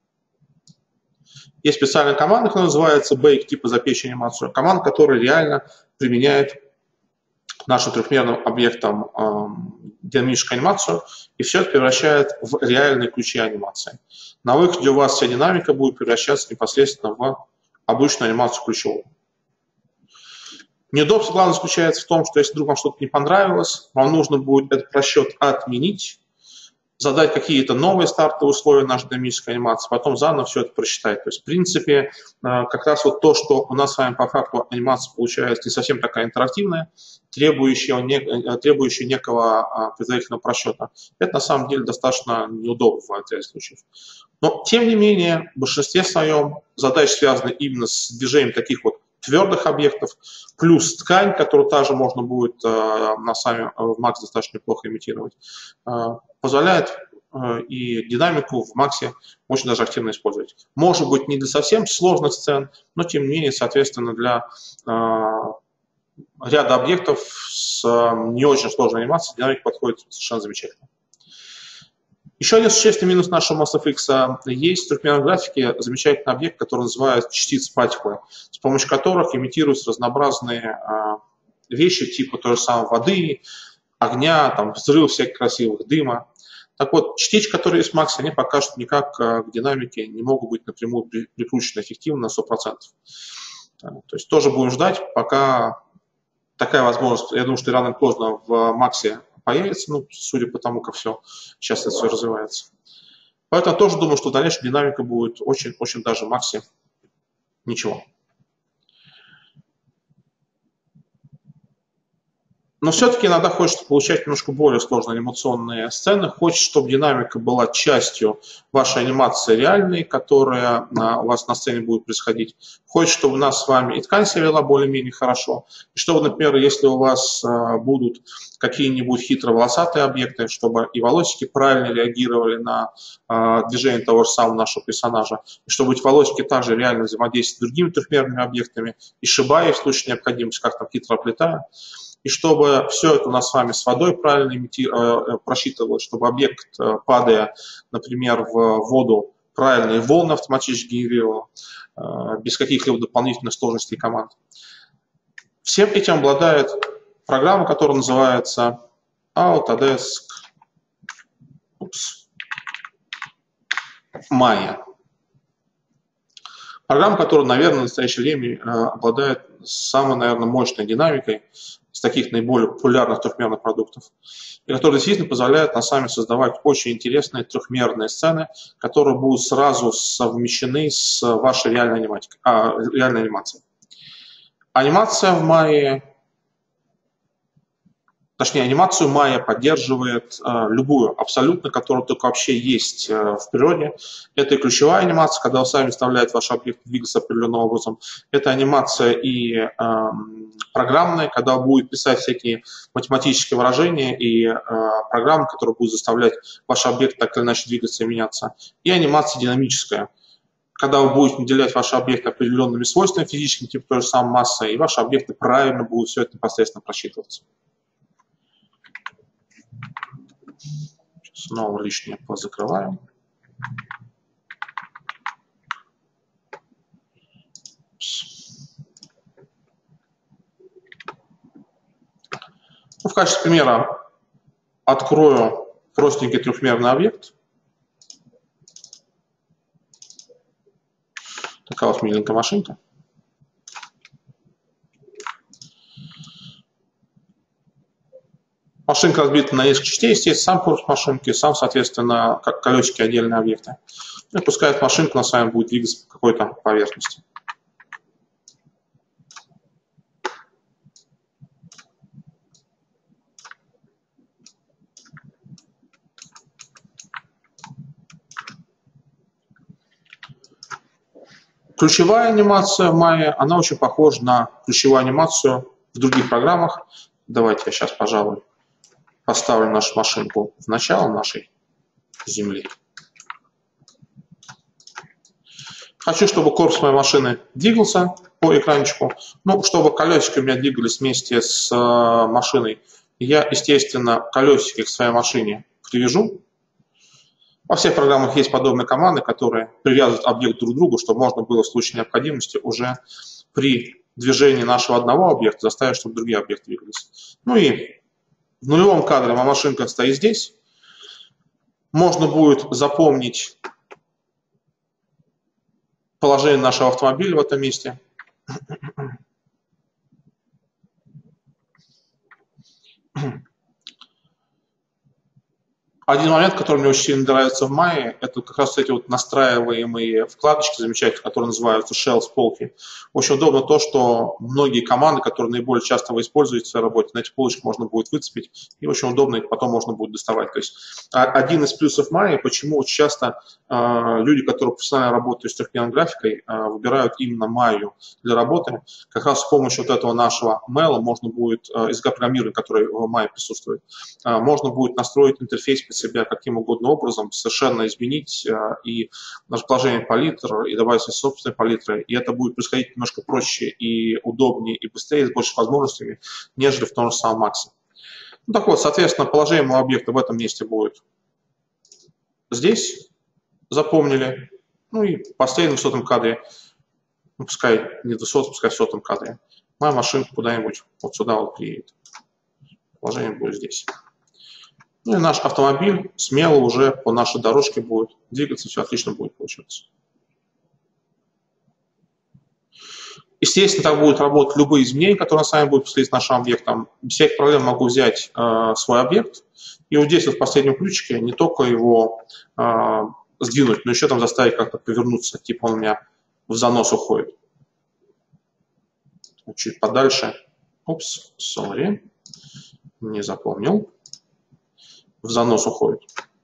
Есть специальная команда, которая называется bake, типа запечь анимацию. Команда, которая реально применяет к нашим трехмерным объектам э, динамическую анимацию, и все это превращает в реальные ключи анимации. На выходе у вас вся динамика будет превращаться непосредственно в обычную анимацию ключевую. Неудобство главное заключается в том, что если вдруг вам что-то не понравилось, вам нужно будет этот просчет отменить, задать какие-то новые стартовые условия нашей динамической анимации, потом заново все это просчитать. То есть, в принципе, как раз вот то, что у нас с вами по факту анимация получается не совсем такая интерактивная, требующая, не, требующая некого предварительного просчета, это на самом деле достаточно неудобно в ряде случаев. Но, тем не менее, в большинстве своем задачи связаны именно с движением таких вот твердых объектов, плюс ткань, которую также можно будет э, на сами в Max достаточно неплохо имитировать, э, позволяет э, и динамику в Max очень даже активно использовать. Может быть, не для совсем сложных сцен, но тем не менее, соответственно, для э, ряда объектов с э, не очень сложной анимацией динамика подходит совершенно замечательно. Еще один существенный минус нашего MassFX. Есть в трехмерной графике замечательный объект, который называется частицы партиклы, с помощью которых имитируются разнообразные а, вещи, типа той же самой воды, огня, там, взрыв всяких красивых, дыма. Так вот, частички, которые есть в Max, они пока что никак а, к динамике не могут быть напрямую прикручены эффективно на сто процентов. А, то есть тоже будем ждать, пока такая возможность, я думаю, что рано или поздно в Max появится, ну, судя по тому, как все сейчас это все развивается. Поэтому тоже думаю, что дальнейшая динамика будет очень-очень даже в Max ничего. Но все-таки иногда хочется получать немножко более сложные анимационные сцены. Хочется, чтобы динамика была частью вашей анимации реальной, которая у вас на сцене будет происходить. Хочется, чтобы у нас с вами и ткань себя вела более-менее хорошо. И чтобы, например, если у вас будут какие-нибудь хитро-волосатые объекты, чтобы и волосики правильно реагировали на движение того же самого нашего персонажа. И чтобы эти волосики также реально взаимодействовали с другими трехмерными объектами, и шибая в случае необходимости, как там хитро оплетая. И чтобы все это у нас с вами с водой правильно просчитывалось, чтобы объект, падая, например, в воду, правильные волны автоматически генерировал, без каких-либо дополнительных сложностей команд. Всем этим обладает программа, которая называется Autodesk Maya. Программа, которая, наверное, в настоящее время обладает самой, наверное, мощной динамикой из таких наиболее популярных трехмерных продуктов, и которая действительно позволяет нам сами создавать очень интересные трехмерные сцены, которые будут сразу совмещены с вашей реальной аниматикой, а, реальной анимацией. Анимация в Maya, точнее, анимацию Maya поддерживает э, любую, абсолютно, которая только вообще есть э, в природе. Это и ключевая анимация, когда вы сами заставляете ваш объект двигаться определенным образом. Это анимация и э, программная, когда вы будете писать всякие математические выражения и э, программы, которые будут заставлять ваш объект так или иначе двигаться и меняться. И анимация динамическая, когда вы будете наделять ваш объект определенными свойствами физическими, типа той же самой массы, и ваши объекты правильно будут все это непосредственно просчитываться. Снова лишнее позакрываем. Ну, в качестве примера открою простенький трехмерный объект. Такая вот миленькая машинка. Машинка разбита на несколько частей, естественно, сам корпус машинки, сам, соответственно, колесики, отдельные объекты. И пускай эта машинка на самом деле будет двигаться по какой-то поверхности. Ключевая анимация в Maya, она очень похожа на ключевую анимацию в других программах. Давайте я сейчас, пожалуй, поставлю нашу машинку в начало нашей земли. Хочу, чтобы корпус моей машины двигался по экранчику. Ну, чтобы колесики у меня двигались вместе с машиной, я, естественно, колесики к своей машине привяжу. Во всех программах есть подобные команды, которые привязывают объект друг к другу, чтобы можно было в случае необходимости уже при движении нашего одного объекта заставить, чтобы другие объекты двигались. Ну и в нулевом кадре моя машинка стоит здесь. Можно будет запомнить положение нашего автомобиля в этом месте. Один момент, который мне очень сильно нравится в Maya, это как раз эти вот настраиваемые вкладочки замечательные, которые называются shells, полки. Очень удобно то, что многие команды, которые наиболее часто вы используете в своей работе, на этих полочках можно будет выцепить, и очень удобно их потом можно будет доставать. То есть один из плюсов Maya, почему очень часто э, люди, которые профессионально работают с трехмерной графикой, э, выбирают именно Maya для работы, как раз с помощью вот этого нашего мэл можно будет, э, языка программирования, который в Maya присутствует, э, можно будет настроить интерфейс себя каким угодно образом, совершенно изменить э, и расположение палитр, и добавить свои собственные палитры, и это будет происходить немножко проще и удобнее, и быстрее, с большими возможностями, нежели в том же самом Максе. Ну, так вот, соответственно, положение моего объекта в этом месте будет здесь, запомнили, ну и в последнем сотом кадре, ну, пускай не до сотого, пускай в сотом кадре, моя машинка куда-нибудь вот сюда вот приедет. Положение будет здесь. Ну и наш автомобиль смело уже по нашей дорожке будет двигаться, все отлично будет получаться. Естественно, так будут работать любые изменения, которые с вами будут происходить с нашим объектом. Без всяких проблем могу взять э, свой объект и вот здесь вот в последнем ключике не только его э, сдвинуть, но еще там заставить как-то повернуться, типа он у меня в занос уходит. Чуть подальше. Упс, сори, не запомнил. В занос уходит.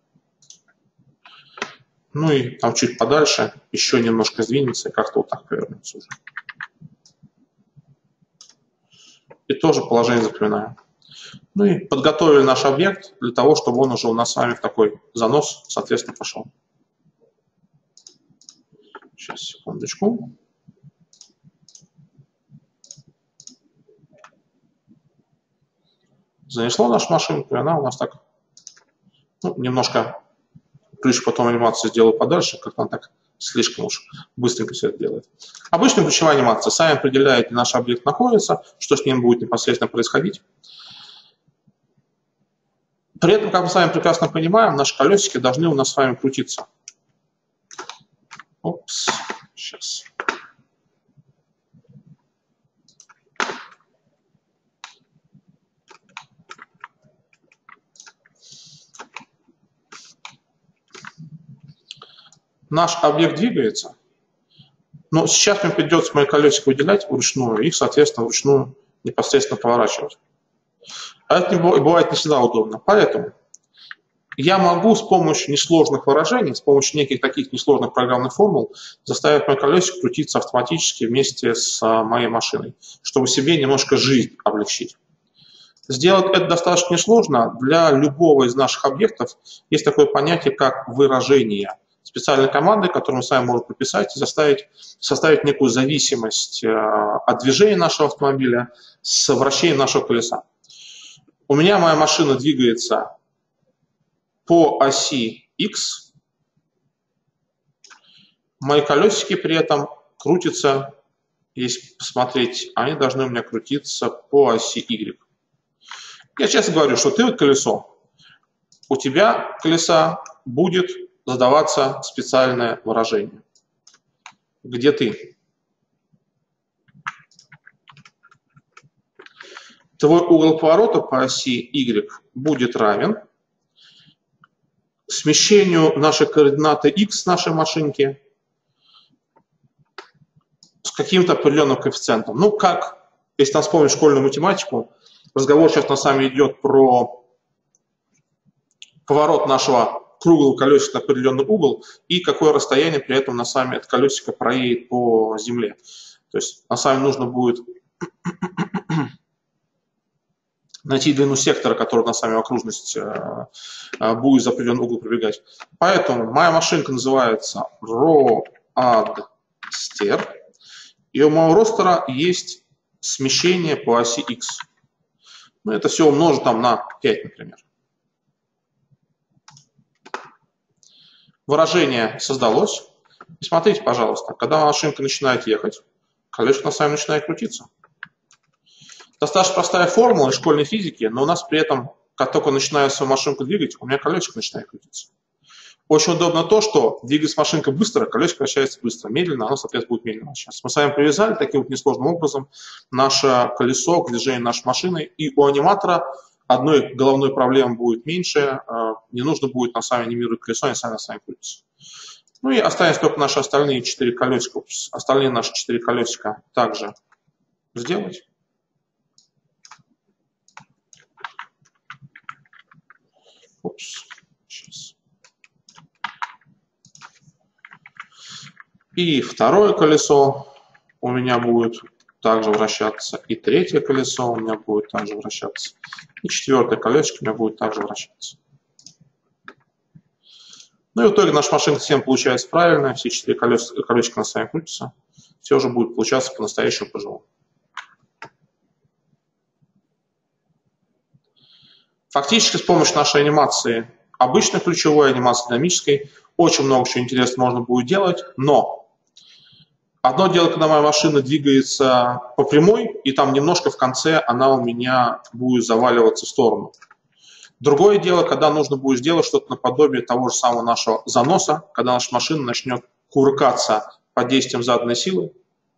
Ну и там чуть подальше еще немножко сдвинется и как-то вот так повернется уже. И тоже положение запоминаем. Ну и подготовили наш объект для того, чтобы он уже у нас с вами в такой занос, соответственно, пошел. Сейчас, секундочку. Занесло нашу машинку, и она у нас так... Ну, немножко ключ потом анимацию сделаю подальше, как она так слишком уж быстренько все это делает. Обычная ключевая анимация. Сами определяете, где наш объект находится, что с ним будет непосредственно происходить. При этом, как мы с вами прекрасно понимаем, наши колесики должны у нас с вами крутиться. Опс, сейчас. Наш объект двигается, но сейчас мне придется мои колесики выделять вручную, их, соответственно, вручную непосредственно поворачивать. А это бывает не всегда удобно. Поэтому я могу с помощью несложных выражений, с помощью неких таких несложных программных формул заставить мой колесик крутиться автоматически вместе с моей машиной, чтобы себе немножко жизнь облегчить. Сделать это достаточно несложно. Для любого из наших объектов есть такое понятие, как выражение. Специальной командой, которую мы с вами можем прописать и заставить, составить некую зависимость э, от движения нашего автомобиля с вращением нашего колеса. У меня моя машина двигается по оси X, мои колесики при этом крутятся, если посмотреть, они должны у меня крутиться по оси Y. Я часто говорю, что ты вот колесо, у тебя колеса будет задаваться специальное выражение. Где ты? Твой угол поворота по оси Y будет равен смещению нашей координаты X нашей машинки с каким-то определенным коэффициентом. Ну, как, если нам вспомнить школьную математику, разговор сейчас на самом деле идет про поворот нашего круглого колесика на определенный угол и какое расстояние при этом на сами от колесика проедет по земле. То есть на самом деле нужно будет найти длину сектора, который на сами окружность э, э, будет за определенный угол пробегать. Поэтому моя машинка называется Roadster, и у моего ростера есть смещение по оси X. Ну, это все умножить там на пять, например. Выражение создалось. И смотрите, пожалуйста, когда машинка начинает ехать, колесико на самом деле начинает крутиться. Достаточно простая формула из школьной физики, но у нас при этом, как только начинаю свою машинку двигать, у меня колесико начинает крутиться. Очень удобно то, что двигаясь машинка быстро, колесико вращается быстро, медленно, оно, соответственно, будет медленно вращаться. Мы с вами привязали таким вот несложным образом наше колесо к движению нашей машины, и у аниматора одной головной проблемы будет меньше, не нужно будет на самом анимировать колесо, они сами на сами крутятся. Ну и останется только наши остальные четыре колесика, остальные наши четыре колесика также сделать. Упс, сейчас. И второе колесо у меня будет также вращаться, и третье колесо у меня будет также вращаться, и четвертое колесико у меня будет также вращаться. Ну и в итоге наша машинка всем получается правильная, все четыре колеса, колесика на сами крутятся, все уже будет получаться по-настоящему по-живому. Фактически с помощью нашей анимации, обычной ключевой анимации, динамической, очень много чего интересного можно будет делать, но одно дело, когда моя машина двигается по прямой, и там немножко в конце она у меня будет заваливаться в сторону. Другое дело, когда нужно будет сделать что-то наподобие того же самого нашего заноса, когда наша машина начнет кувыркаться под действием заданной силы.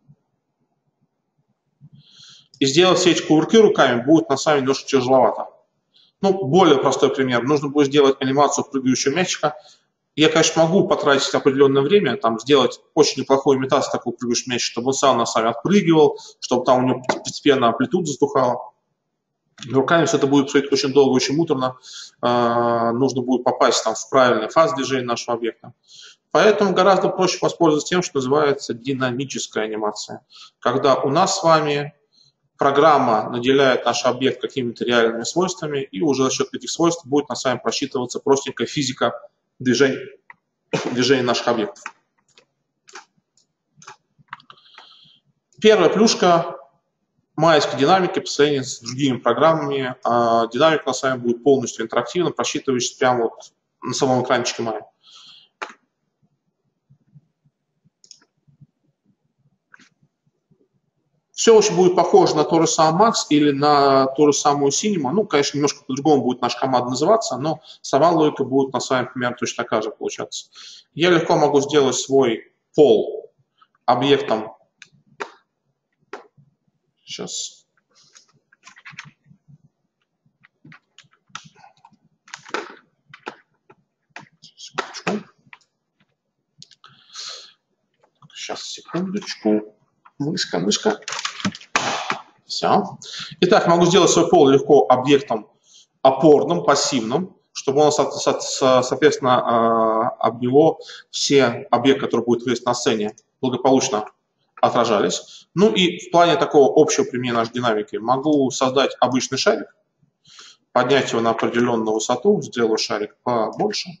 И сделать все эти кувырки руками будет на самом деле немножко тяжеловато. Ну, более простой пример. Нужно будет сделать анимацию прыгающего мячика. Я, конечно, могу потратить определенное время, там, сделать очень неплохую имитацию такого прыгающего мячика, чтобы он сам на самом отпрыгивал, чтобы там у него постепенно амплитуда затухала. Руками все это будет происходить очень долго, очень муторно. Э, нужно будет попасть там, в правильную фазу движения нашего объекта. Поэтому гораздо проще воспользоваться тем, что называется динамическая анимация. Когда у нас с вами программа наделяет наш объект какими-то реальными свойствами, и уже за счет этих свойств будет на самом деле просчитываться простенькая физика движения, движения наших объектов. Первая плюшка майской динамики по сравнению с другими программами. Динамика на самом деле будет полностью интерактивно, просчитывающаяся прямо вот на самом экранчике Maya. Все очень будет похоже на то же самое Max или на ту же самую Cinema. Ну, конечно, немножко по-другому будет наша команда называться, но сама логика будет на самом деле примерно точно такая же получаться. Я легко могу сделать свой пол объектом. Сейчас. Секундочку. Сейчас, секундочку. Мышка, мышка. Все. Итак, могу сделать свой пол легко объектом опорным, пассивным, чтобы он, соответственно, об него все объекты, которые будут выглядеть на сцене, благополучно отражались. Ну и в плане такого общего применения нашей динамики могу создать обычный шарик, поднять его на определенную высоту, сделаю шарик побольше.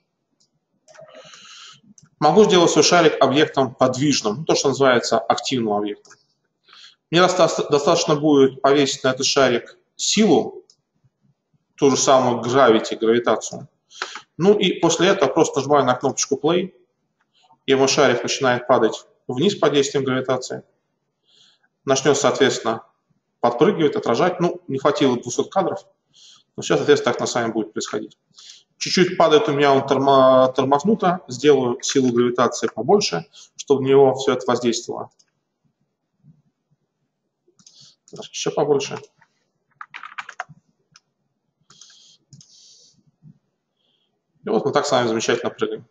Могу сделать свой шарик объектом подвижным, то, что называется активным объектом. Мне достаточно будет повесить на этот шарик силу, ту же самую gravity, гравитацию. Ну и после этого просто нажимаю на кнопочку play, и мой шарик начинает падать вниз под действием гравитации. Начнет, соответственно, подпрыгивать, отражать. Ну, не хватило двухсот кадров, но сейчас, соответственно, так на самом деле будет происходить. Чуть-чуть падает у меня он тормо, тормознуто, сделаю силу гравитации побольше, чтобы в него все это воздействовало. Еще побольше. И вот мы так с вами замечательно прыгаем.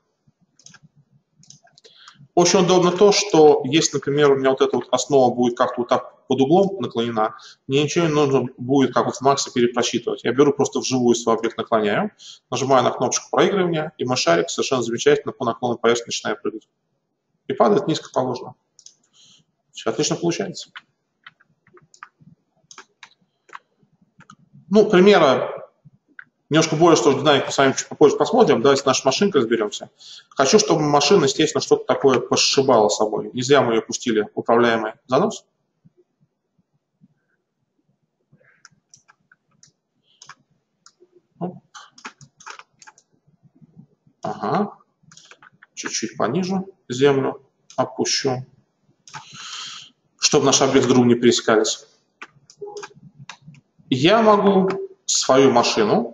Очень удобно то, что если, например, у меня вот эта вот основа будет как-то вот так под углом наклонена, мне ничего не нужно будет, как вот в Максе, перепросчитывать. Я беру просто вживую свой объект, наклоняю, нажимаю на кнопочку проигрывания, и мой шарик совершенно замечательно по наклону поверхности начинает прыгать. И падает низко положено. Все отлично получается. Ну, примеры немножко более сложную динамику с вами чуть попозже посмотрим. Давайте с нашей машинкой разберемся. Хочу, чтобы машина, естественно, что-то такое пошибала собой. Не зря мы ее пустили в управляемый занос. Оп. Ага. Чуть-чуть пониже землю опущу, чтобы наши объекты друг не пересекались. Я могу свою машину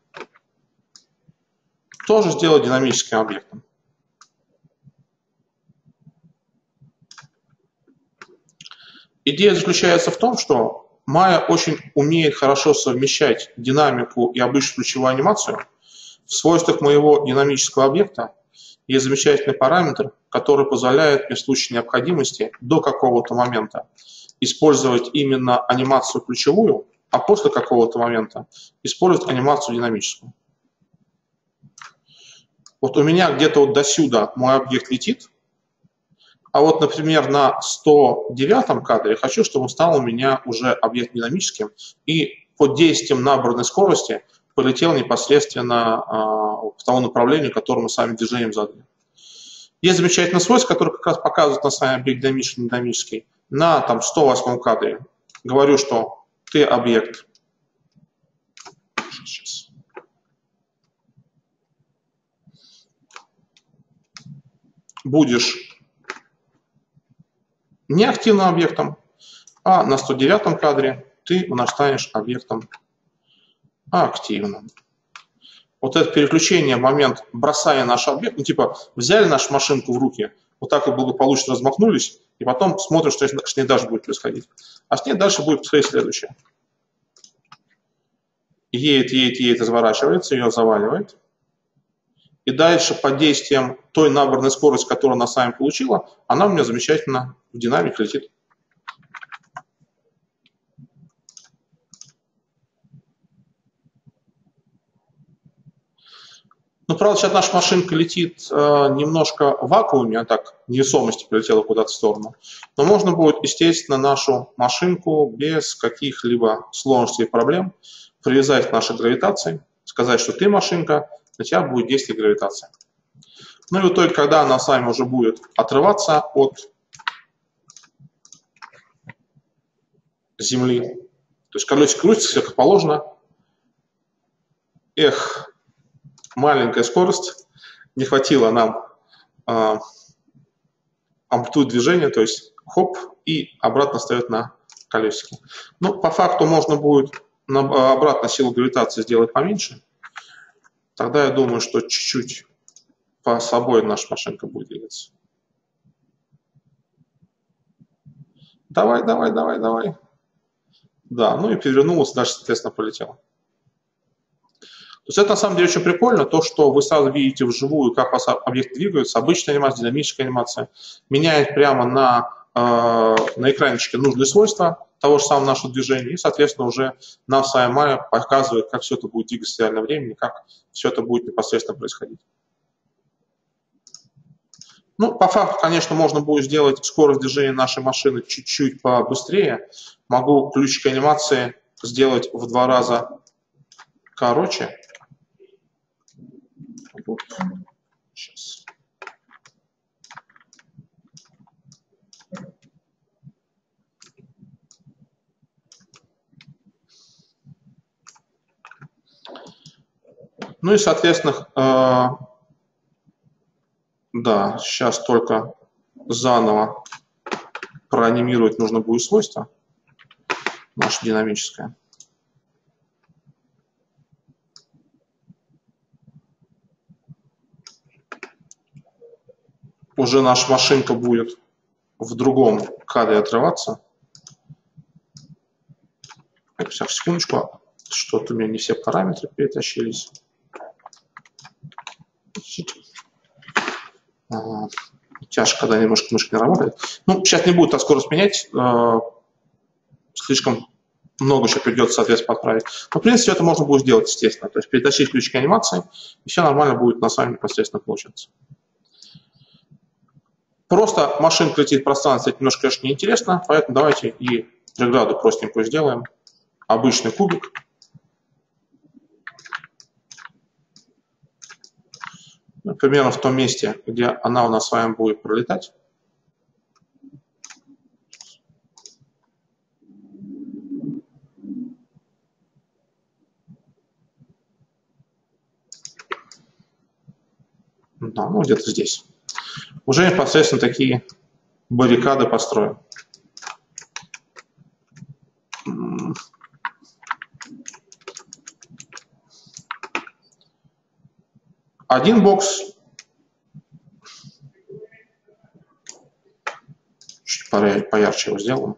тоже сделать динамическим объектом. Идея заключается в том, что Maya очень умеет хорошо совмещать динамику и обычную ключевую анимацию. В свойствах моего динамического объекта есть замечательный параметр, который позволяет мне в случае необходимости до какого-то момента использовать именно анимацию ключевую, а после какого-то момента использовать анимацию динамическую. Вот у меня где-то вот до сюда мой объект летит, а вот, например, на сто девятом кадре хочу, чтобы он стал у меня уже объект динамическим и под действием набранной скорости полетел непосредственно э, в тому направлению, которое мы сами движением задали. Есть замечательное свойство, которое как раз показывает на сами объект динамический, нединамический. На там, сто восьмом кадре говорю, что ты объект. Сейчас. Будешь не активным объектом, а на сто девятом кадре ты у нас станешь объектом активным. Вот это переключение в момент бросая наш объект, ну типа взяли нашу машинку в руки, вот так вот благополучно размахнулись, и потом смотрим, что с ней дальше будет происходить. А с ней дальше будет происходить следующее. Едет, едет, едет, разворачивается, ее заваливает. И дальше под действием той наборной скорости, которую она сами получила, она у меня замечательно в динамике летит. Ну, правда, сейчас наша машинка летит э, немножко в вакууме, а так невесомости полетела куда-то в сторону. Но можно будет, естественно, нашу машинку без каких-либо сложностей и проблем привязать к нашей гравитации, сказать, что ты машинка, на тебя будет действовать гравитация. Ну и в итоге, когда она с вами уже будет отрываться от Земли, то есть колесико крутится, как положено, эх, маленькая скорость, не хватило нам э, амплитуды движения, то есть хоп, и обратно встает на колесике. Но по факту можно будет на, обратно силу гравитации сделать поменьше. Тогда я думаю, что чуть-чуть по собой наша машинка будет двигаться. Давай, давай, давай, давай. Да, ну и перевернулась, дальше, соответственно, полетела. То есть это на самом деле очень прикольно, то, что вы сразу видите вживую, как у вас объекты двигаются, обычная анимация, динамическая анимация, меняет прямо на, э, на экранчике нужные свойства того же самого нашего движения, и, соответственно, уже нам с вами Maya показывает, как все это будет двигаться в реальном времени, как все это будет непосредственно происходить. Ну, по факту, конечно, можно будет сделать скорость движения нашей машины чуть-чуть побыстрее. Могу ключик анимации сделать в два раза короче. Вот. Сейчас. Ну и, соответственно, э, да, сейчас только заново проанимировать нужно будет свойство наше динамическое. Уже наша машинка будет в другом кадре отрываться. Сейчас, секундочку, что-то у меня не все параметры перетащились. Ага. Тяжко, когда немножко мышка не работает. Ну, сейчас не буду так скорость менять. слишком много еще придется, соответственно, подправить. Но, в принципе, это можно будет сделать, естественно. То есть перетащить ключики анимации, и все нормально будет на самом непосредственно получаться. Просто машинка летит в пространстве, это немножко, конечно, неинтересно, поэтому давайте и преграду простенькую сделаем. Обычный кубик. Примерно в том месте, где она у нас с вами будет пролетать. Да, ну где-то здесь. Уже непосредственно такие баррикады построим. Один бокс. Чуть поярче его сделаем.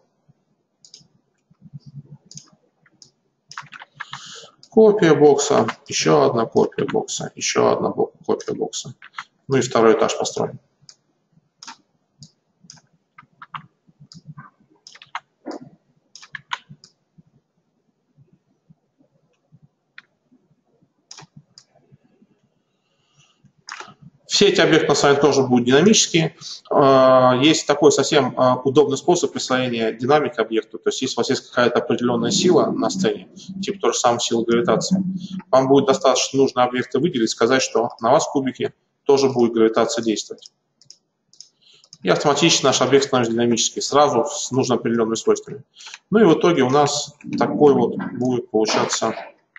Копия бокса, еще одна копия бокса, еще одна копия бокса. Ну и второй этаж построим. Все эти объекты на самом деле тоже будут динамические. Есть такой совсем удобный способ присвоения динамики объекту. То есть если у вас есть какая-то определенная сила на сцене, типа той же самой силы гравитации, вам будет достаточно нужно объекты выделить, сказать, что на вас в кубике тоже будет гравитация действовать. И автоматически наш объект становится динамический, сразу с нужно определенными свойствами. Ну и в итоге у нас такой вот будет получаться...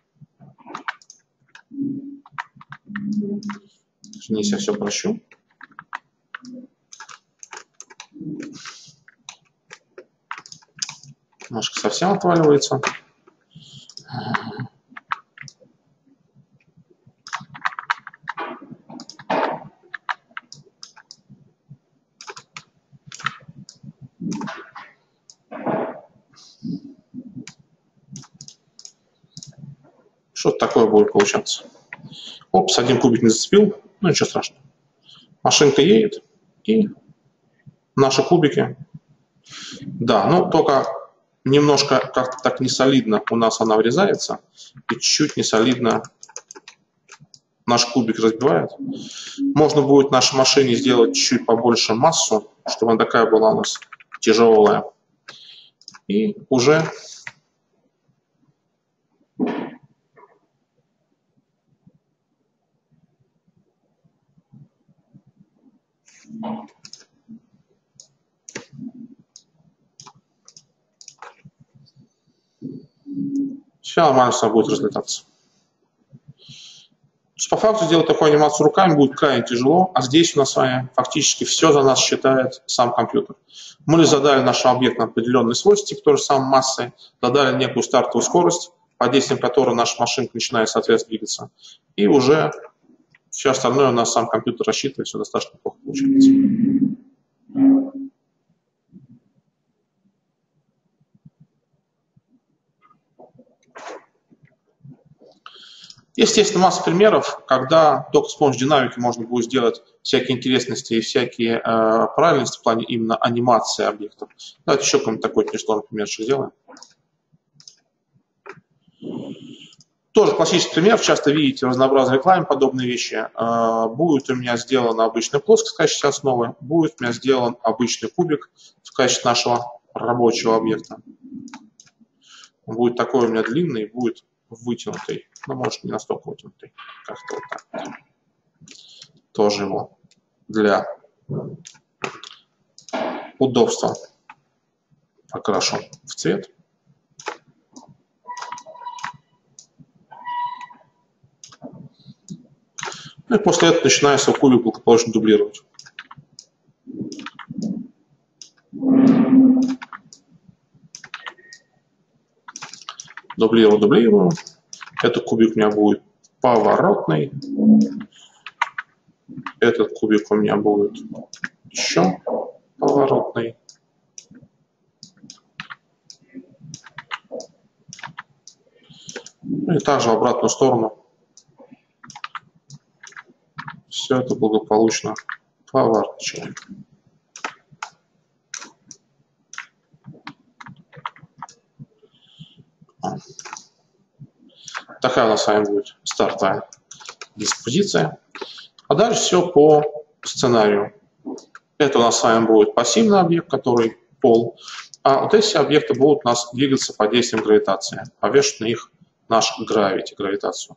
Извините, я все прощу. Немножко совсем отваливается. Что-то такое будет получаться. Опс, один кубик не зацепил. Ну, ничего страшного. Машинка едет, и наши кубики. Да, ну только немножко как-то так несолидно у нас она врезается, и чуть-чуть несолидно наш кубик разбивает. Можно будет нашей машине сделать чуть побольше массу, чтобы она такая была у нас тяжелая. И уже... Все нормально все будет разлетаться. По факту сделать такую анимацию руками будет крайне тяжело, а здесь у нас с вами фактически все за нас считает сам компьютер. Мы лишь задали нашему объекту определенные свойства, типа той же самой массы, задали некую стартовую скорость, под действием которой наша машинка начинает, соответственно, двигаться. И уже все остальное у нас сам компьютер рассчитывает, все достаточно плохо получается. Естественно, масса примеров, когда только с помощью динамики можно будет сделать всякие интересности и всякие э, правильности в плане именно анимации объектов. Давайте еще какой-нибудь такой несложный примерчик сделаем. Тоже классический пример, часто видите в разнообразной рекламе подобные вещи. Э, будет у меня сделана обычная плоскость в качестве основы, будет у меня сделан обычный кубик в качестве нашего рабочего объекта. Он будет такой у меня длинный, будет вытянутый, но может не настолько вытянутый, как-то вот так. Тоже его для удобства покрашу в цвет. Ну и после этого начинаю свой кубик благополучно дублировать. Дублирую, дублирую. Этот кубик у меня будет поворотный. Этот кубик у меня будет еще поворотный. И также в обратную сторону. Все это благополучно поворачиваем. Такая у нас с вами будет стартовая диспозиция. А дальше все по сценарию. Это у нас с вами будет пассивный объект, который пол. А вот эти объекты будут у нас двигаться под действием гравитации. Повешать на них наш гравити, гравитацию.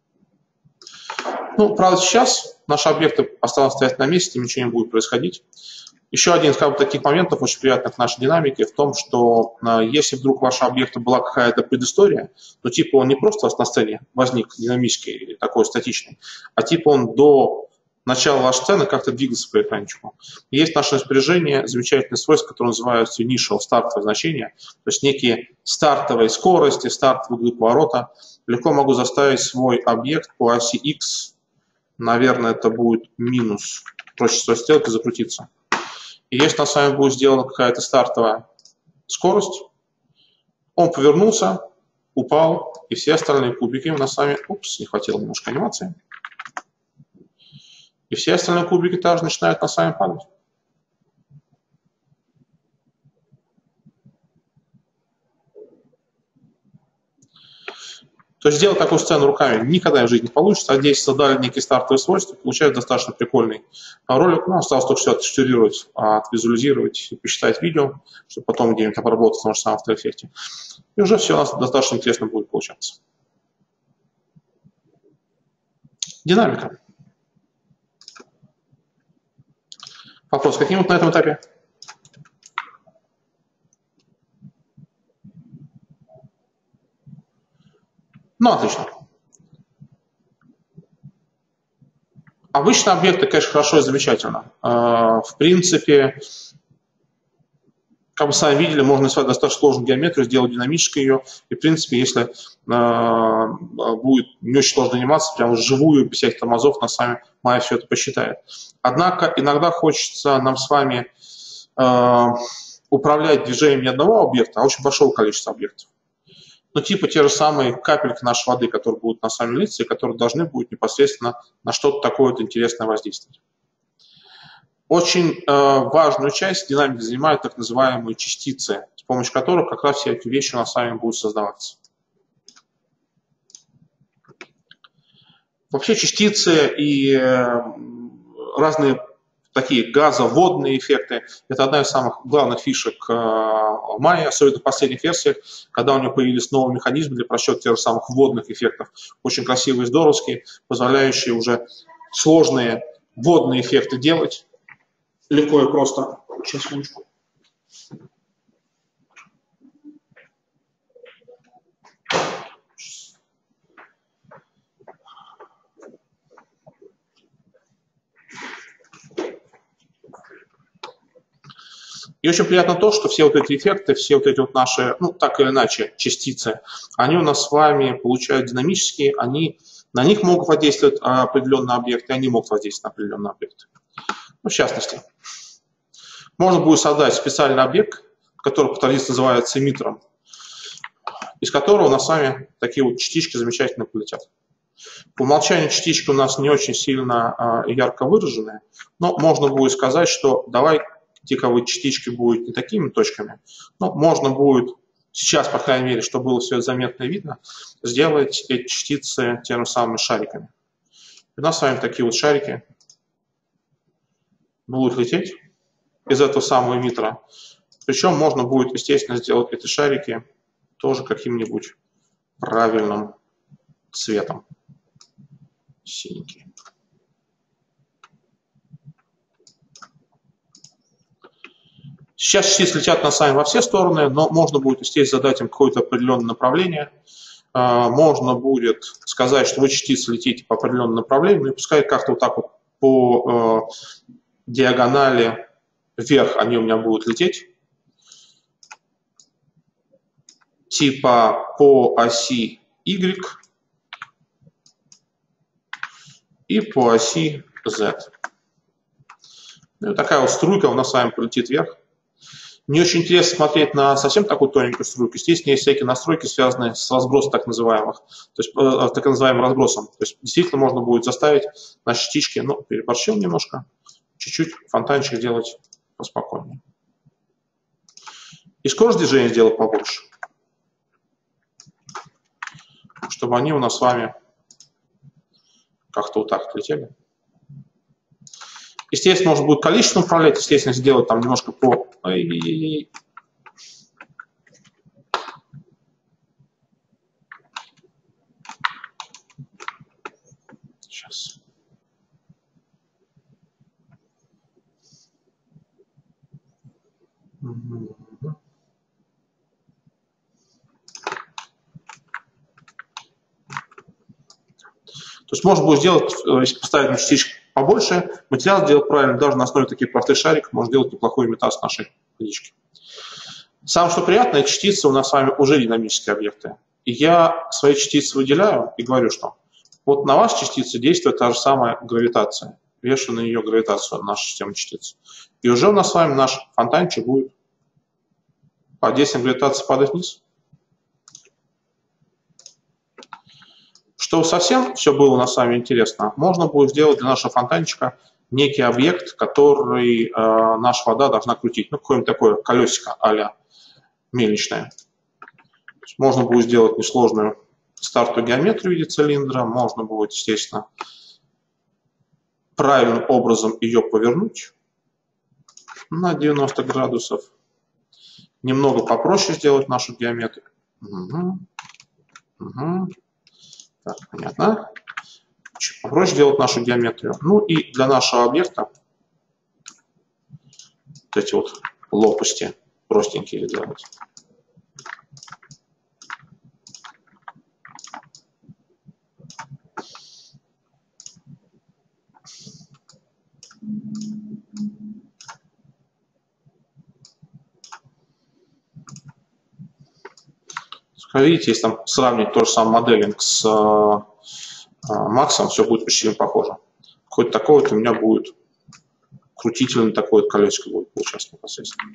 Ну, правда, сейчас наши объекты останутся стоять на месте, ничего не будет происходить. Еще один из как бы, таких моментов, очень приятных в нашей динамике, в том, что э, если вдруг у вашего объекта была какая-то предыстория, то типа он не просто на сцене возник динамический или такой статичный, а типа он до начала вашей сцены как-то двигался по экранчику. Есть в нашем распоряжении замечательное свойство, которое называется initial, стартовое значение, то есть некие стартовые скорости, стартовые углы поворота. Легко могу заставить свой объект по оси X, наверное, это будет минус, проще всего сделать и закрутиться. И если у нас с вами будет сделана какая-то стартовая скорость, он повернулся, упал, и все остальные кубики у нас с вами... Упс, не хватило немножко анимации. И все остальные кубики также начинают у нас с вами падать. То есть сделать такую сцену руками никогда в жизни не получится, а здесь создали некие стартовые свойства, получается достаточно прикольный ролик. Ну, осталось только все отштурировать, отвизуализировать и посчитать видео, чтобы потом где-нибудь обработать в том же самом After Effects. И уже все у нас достаточно интересно будет получаться. Динамика. Вопрос, каким вот на этом этапе? Ну, отлично. Обычно объекты, конечно, хорошо и замечательно. В принципе, как вы сами видели, можно рисовать достаточно сложную геометрию, сделать динамической ее. И, в принципе, если будет не очень сложная анимация, прямо живую, без всяких тормозов, нас с вами Майя все это посчитает. Однако иногда хочется нам с вами управлять движением не одного объекта, а очень большого количества объектов. Ну, типа те же самые капельки нашей воды, которые будут на сами литься, и которые должны будут непосредственно на что-то такое вот интересное воздействовать. Очень э, важную часть динамики занимают так называемые частицы, с помощью которых как раз все эти вещи у нас с вами будут создаваться. Вообще частицы и э, разные такие газоводные эффекты – это одна из самых главных фишек Майи, особенно в последних версиях, когда у него появились новые механизмы для просчета тех же самых водных эффектов, очень красивые и здоровские, позволяющие уже сложные водные эффекты делать легко и просто. Сейчас, секундочку. И очень приятно то, что все вот эти эффекты, все вот эти вот наши, ну, так или иначе, частицы, они у нас с вами получают динамические, они, на них могут воздействовать определенные объекты, они могут воздействовать на определенные объекты. Ну, в частности, можно будет создать специальный объект, который по традиции называется эмиттером, из которого у нас с вами такие вот частички замечательно полетят. По умолчанию частички у нас не очень сильно э, ярко выраженные, но можно будет сказать, что давай тиковые частички будут не такими точками, но можно будет сейчас, по крайней мере, чтобы было все заметно и видно, сделать эти частицы теми самыми шариками. И у нас с вами такие вот шарики будут лететь из этого самого эмиттера. Причем можно будет, естественно, сделать эти шарики тоже каким-нибудь правильным цветом. Синенький. Сейчас частицы летят на сами во все стороны, но можно будет, естественно, задать им какое-то определенное направление. Можно будет сказать, что вы частицы летите по определенному направлению, и пускай как-то вот так вот по э, диагонали вверх они у меня будут лететь. Типа по оси Y и по оси Z. И вот такая вот струйка у нас с вами полетит вверх. Не очень интересно смотреть на совсем такую тоненькую струйку. Естественно, есть всякие настройки, связанные с разбросом так называемых, то есть э, так называемым разбросом. То есть действительно можно будет заставить наши частички, ну, переборщил немножко, чуть-чуть фонтанчик делать поспокойнее. И скорость движения сделать побольше. чтобы они у нас с вами как-то вот так отлетели. Естественно, можно будет количеством управлять, естественно, сделать там немножко по... Сейчас. То есть можно будет сделать, если поставить на частичку побольше, материал сделать правильно, даже на основе таких простых шариков можно сделать неплохую имитацию нашей клеточки. Самое что приятное, частицы у нас с вами уже динамические объекты. И я свои частицы выделяю и говорю, что вот на ваши частицы действует та же самая гравитация. Вешу на ее гравитацию, нашу систему частиц. И уже у нас с вами наш фонтанчик будет под действием гравитации падать вниз. Чтобы совсем все было у нас с вами интересно, можно будет сделать для нашего фонтанчика некий объект, который э, наша вода должна крутить. Ну, какое-нибудь такое колесико а-ля мельничное. Можно будет сделать несложную стартовую геометрию в виде цилиндра, можно будет, естественно, правильным образом ее повернуть на девяносто градусов. Немного попроще сделать нашу геометрию. Угу. Угу. Так, понятно. Чуть попроще сделать нашу геометрию. Ну и для нашего объекта вот эти вот лопасти простенькие сделать. Видите, если там сравнить тот же самый моделинг с э, Максом, все будет почти похоже. Хоть такой вот у меня будет крутительный такой вот колесико будет получаться непосредственно.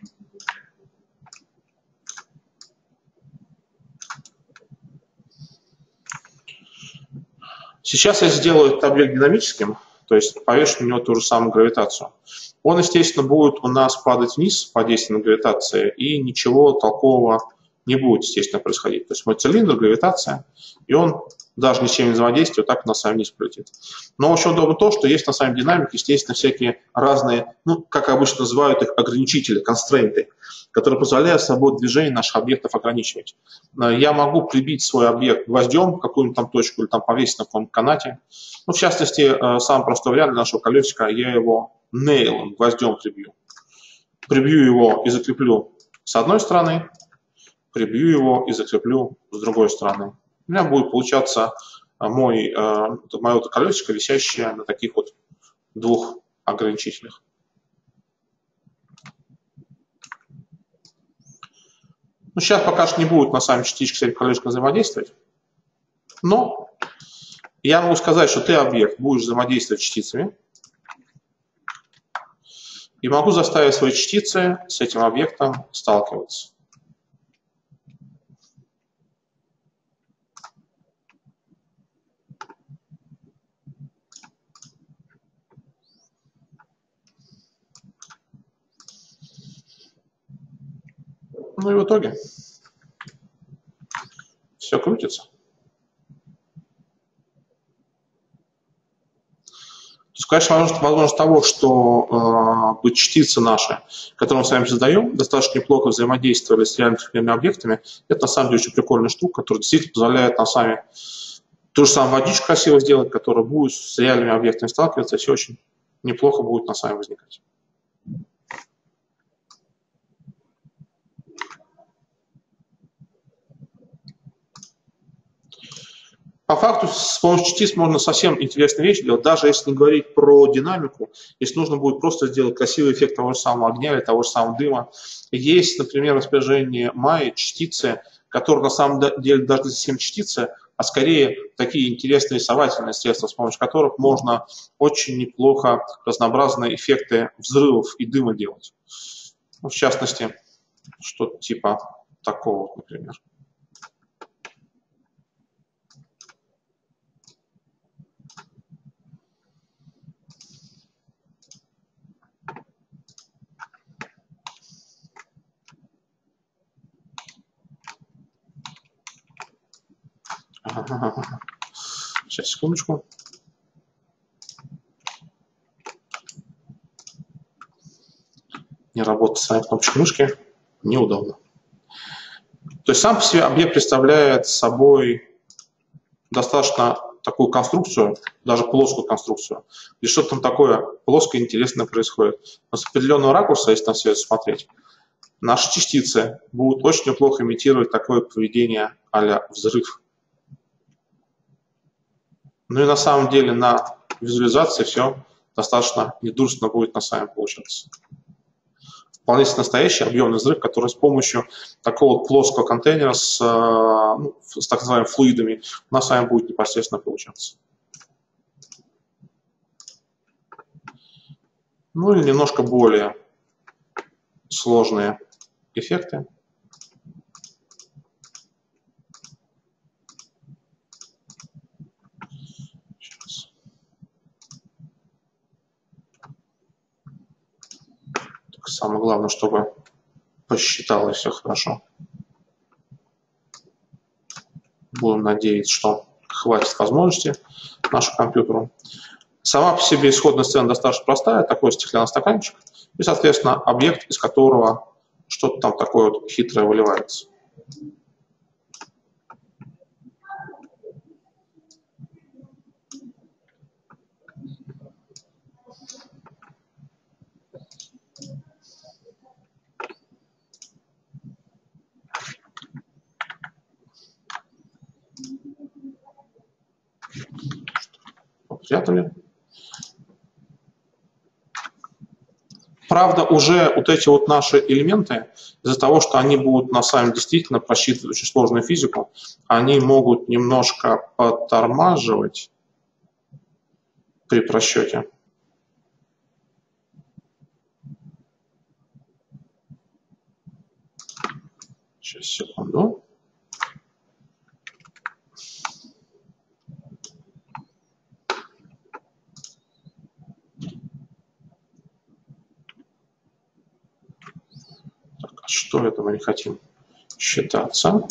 Сейчас я сделаю этот объект динамическим, то есть повешу на него ту же самую гравитацию. Он, естественно, будет у нас падать вниз под действием гравитации, и ничего толкового не будет, естественно, происходить. То есть мой цилиндр, гравитация, и он даже ни с чем не взаимодействует, так на самом вниз полетит. Но очень удобно то, что есть на самом динамике, естественно, всякие разные, ну, как обычно называют их, ограничители, констрейнты, которые позволяют свободу движения наших объектов ограничивать. Я могу прибить свой объект гвоздем в какую-нибудь там точку или там повесить на каком-то канате. Ну, в частности, самый простой вариант для нашего колесика, я его нейлом, гвоздем прибью. Прибью его и закреплю с одной стороны, прибью его и закреплю с другой стороны. У меня будет получаться мой, мое колесико, висящее на таких вот двух ограничителях. Ну, сейчас пока что не будет на самом частичке с этим колесиком взаимодействовать, но я могу сказать, что ты, объект, будешь взаимодействовать с частицами, и могу заставить свои частицы с этим объектом сталкиваться. Ну и в итоге все крутится. То есть, конечно, возможность того, что э, частицы наши, которые мы с вами создаем, достаточно неплохо взаимодействовали с реальными объектами, это на самом деле очень прикольная штука, которая действительно позволяет нам с вами ту же самую водичку красиво сделать, которая будет с реальными объектами сталкиваться, и все очень неплохо будет на самом возникать. По факту с помощью частиц можно совсем интересные вещи делать, даже если не говорить про динамику, если нужно будет просто сделать красивый эффект того же самого огня или того же самого дыма. Есть, например, в распоряжении Майи частицы, которые на самом деле даже не совсем частицы, а скорее такие интересные рисовательные средства, с помощью которых можно очень неплохо разнообразные эффекты взрывов и дыма делать. Ну, в частности, что-то типа такого, например. Ага. Сейчас, секундочку. Не работает с вами кнопочка мышки. Неудобно. То есть сам по себе объект представляет собой достаточно такую конструкцию, даже плоскую конструкцию, где что-то там такое плоское интересное происходит. Но с определенного ракурса, если на все это смотреть, наши частицы будут очень неплохо имитировать такое поведение а-ля взрыв. Ну и на самом деле на визуализации все достаточно недурственно будет на самом получаться. Вполне себе настоящий объемный взрыв, который с помощью такого вот плоского контейнера с, ну, с так называемыми флуидами у нас с вами будет непосредственно получаться. Ну или немножко более сложные эффекты. Сейчас. Так, самое главное, чтобы посчиталось все хорошо. Будем надеяться, что хватит возможностей нашему компьютеру. Сама по себе исходная сцена достаточно простая, такой стеклянный стаканчик, и, соответственно, объект, из которого что-то там такое вот хитрое выливается. Попрятали. Правда, уже вот эти вот наши элементы, из-за того, что они будут на самом деле действительно просчитывать очень сложную физику, они могут немножко подтормаживать при просчете. Сейчас, секунду. Что это мы не хотим считаться?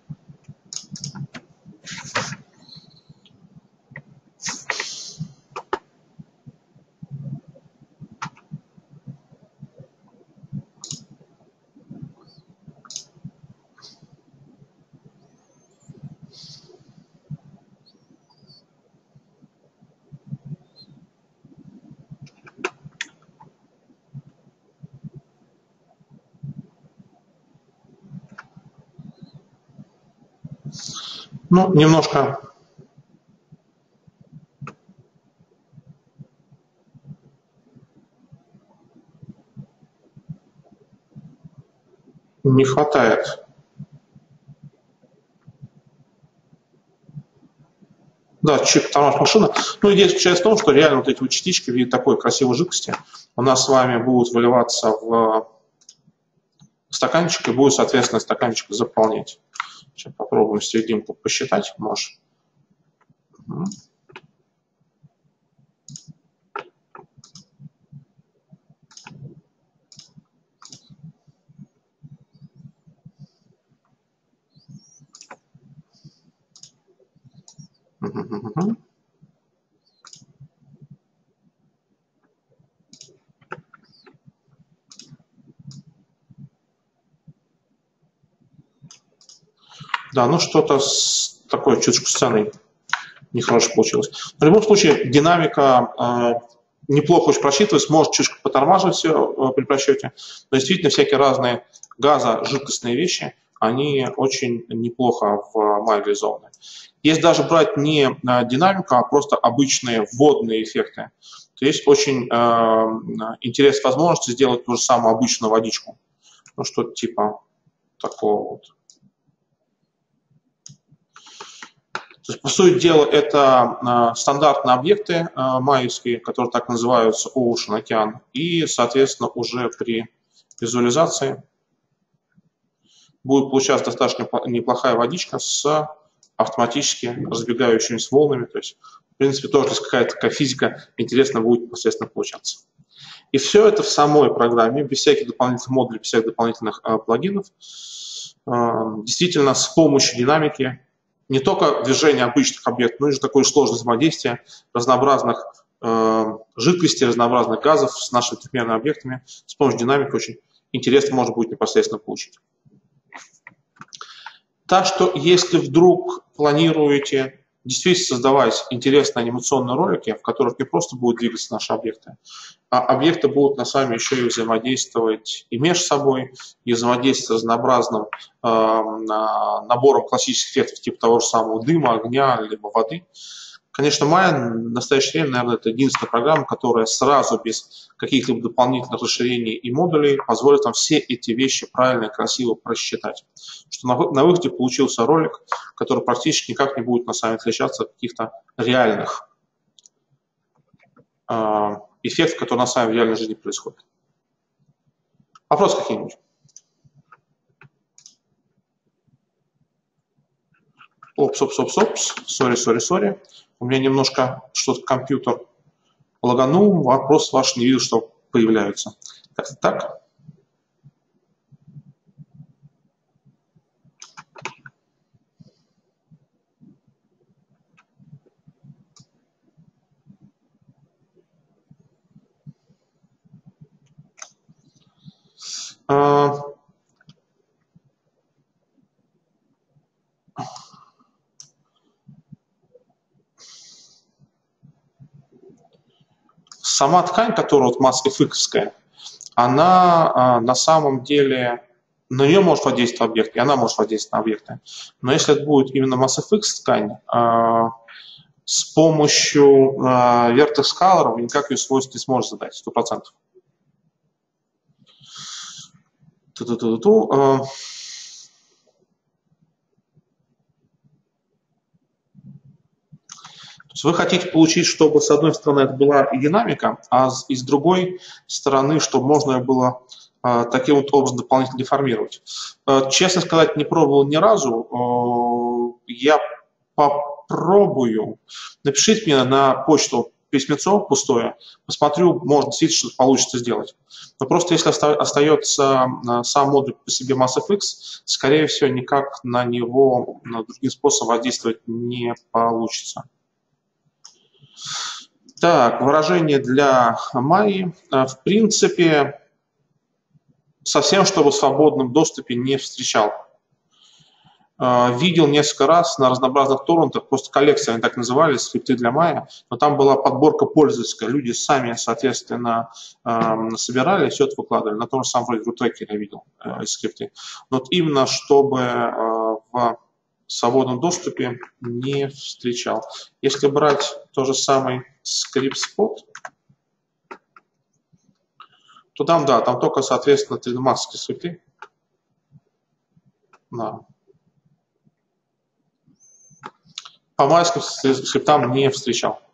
Ну, немножко не хватает. Да, чуть тормоз машина. Ну, идея заключается в том, что реально вот эти вот частички в виде такой красивой жидкости у нас с вами будут выливаться в стаканчик и будет, соответственно, стаканчик заполнять. Сейчас попробуем серединку посчитать, может. Угу. Угу. Да, ну что-то с такой чуточку сценой нехорошо получилось. В любом случае, динамика э, неплохо очень просчитывается, может чуточку потормаживать все э, при просчете, но действительно всякие разные газо-жидкостные вещи, они очень неплохо в мае реализованы. Если даже брать не э, динамику, а просто обычные вводные эффекты, то есть очень э, интересная возможность сделать ту же самую обычную водичку. Ну, что-то типа такого вот. То есть, по сути дела, это э, стандартные объекты э, майевские, которые так называются Ocean, океан, и, соответственно, уже при визуализации будет получаться достаточно неплохая водичка с автоматически разбегающимися волнами. То есть, в принципе, тоже какая-то такая физика интересно будет непосредственно получаться. И все это в самой программе, без всяких дополнительных модулей, без всяких дополнительных э, плагинов, э, действительно с помощью динамики не только движение обычных объектов, но и такое сложное взаимодействие разнообразных э, жидкостей, разнообразных газов с нашими трехмерными объектами. С помощью динамики очень интересно можно будет непосредственно получить. Так что, если вдруг планируете действительно создавать интересные анимационные ролики, в которых не просто будут двигаться наши объекты, а объекты будут на самом еще и взаимодействовать и между собой, и взаимодействовать с разнообразным э, набором классических эффектов, типа того же самого дыма, огня, либо воды. Конечно, Maya в настоящее время, наверное, это единственная программа, которая сразу, без каких-либо дополнительных расширений и модулей, позволит нам все эти вещи правильно и красиво просчитать. Что на, на выходе получился ролик, который практически никак не будет на самом деле отличаться от каких-то реальных э, эффектов, которые на самом деле в реальной жизни происходят. Вопросы какие-нибудь? Опс, опс, опс, опс. Сори, сори, сори. У меня немножко что-то компьютер лаганул, вопрос ваш не вижу, что появляются. Так, так. А, сама ткань, которая вот Mass-F-ская, она а, на самом деле, на нее может воздействовать объект, и она может воздействовать на объекты. Но если это будет именно Mass-F ткань, а, с помощью а, Vertex Color вы никак ее свойств не сможете задать, сто процентов. Ту-ту-ту-ту. А, вы хотите получить, чтобы с одной стороны это была и динамика, а с, и с другой стороны, чтобы можно было э, таким вот образом дополнительно деформировать. Э, честно сказать, не пробовал ни разу. Э, я попробую. Напишите мне на почту письмецо пустое, посмотрю, может действительно что-то получится сделать. Но просто если оста остается э, сам модуль по себе Mass-F, скорее всего, никак на него на другим способом воздействовать не получится. Так, выражение для Майи. В принципе, совсем чтобы в свободном доступе не встречал. Видел несколько раз на разнообразных торрентах, просто коллекции, они так назывались, скрипты для Майя, но там была подборка пользовательская, люди сами, соответственно, собирали, все это выкладывали. На том же самом вроде RooTracker я видел скрипты. Но вот именно чтобы в в свободном доступе не встречал. Если брать то же самый скрипт-спот, то там, да, там только, соответственно, три дэ Max скрипты. Да. По майским скриптам не встречал.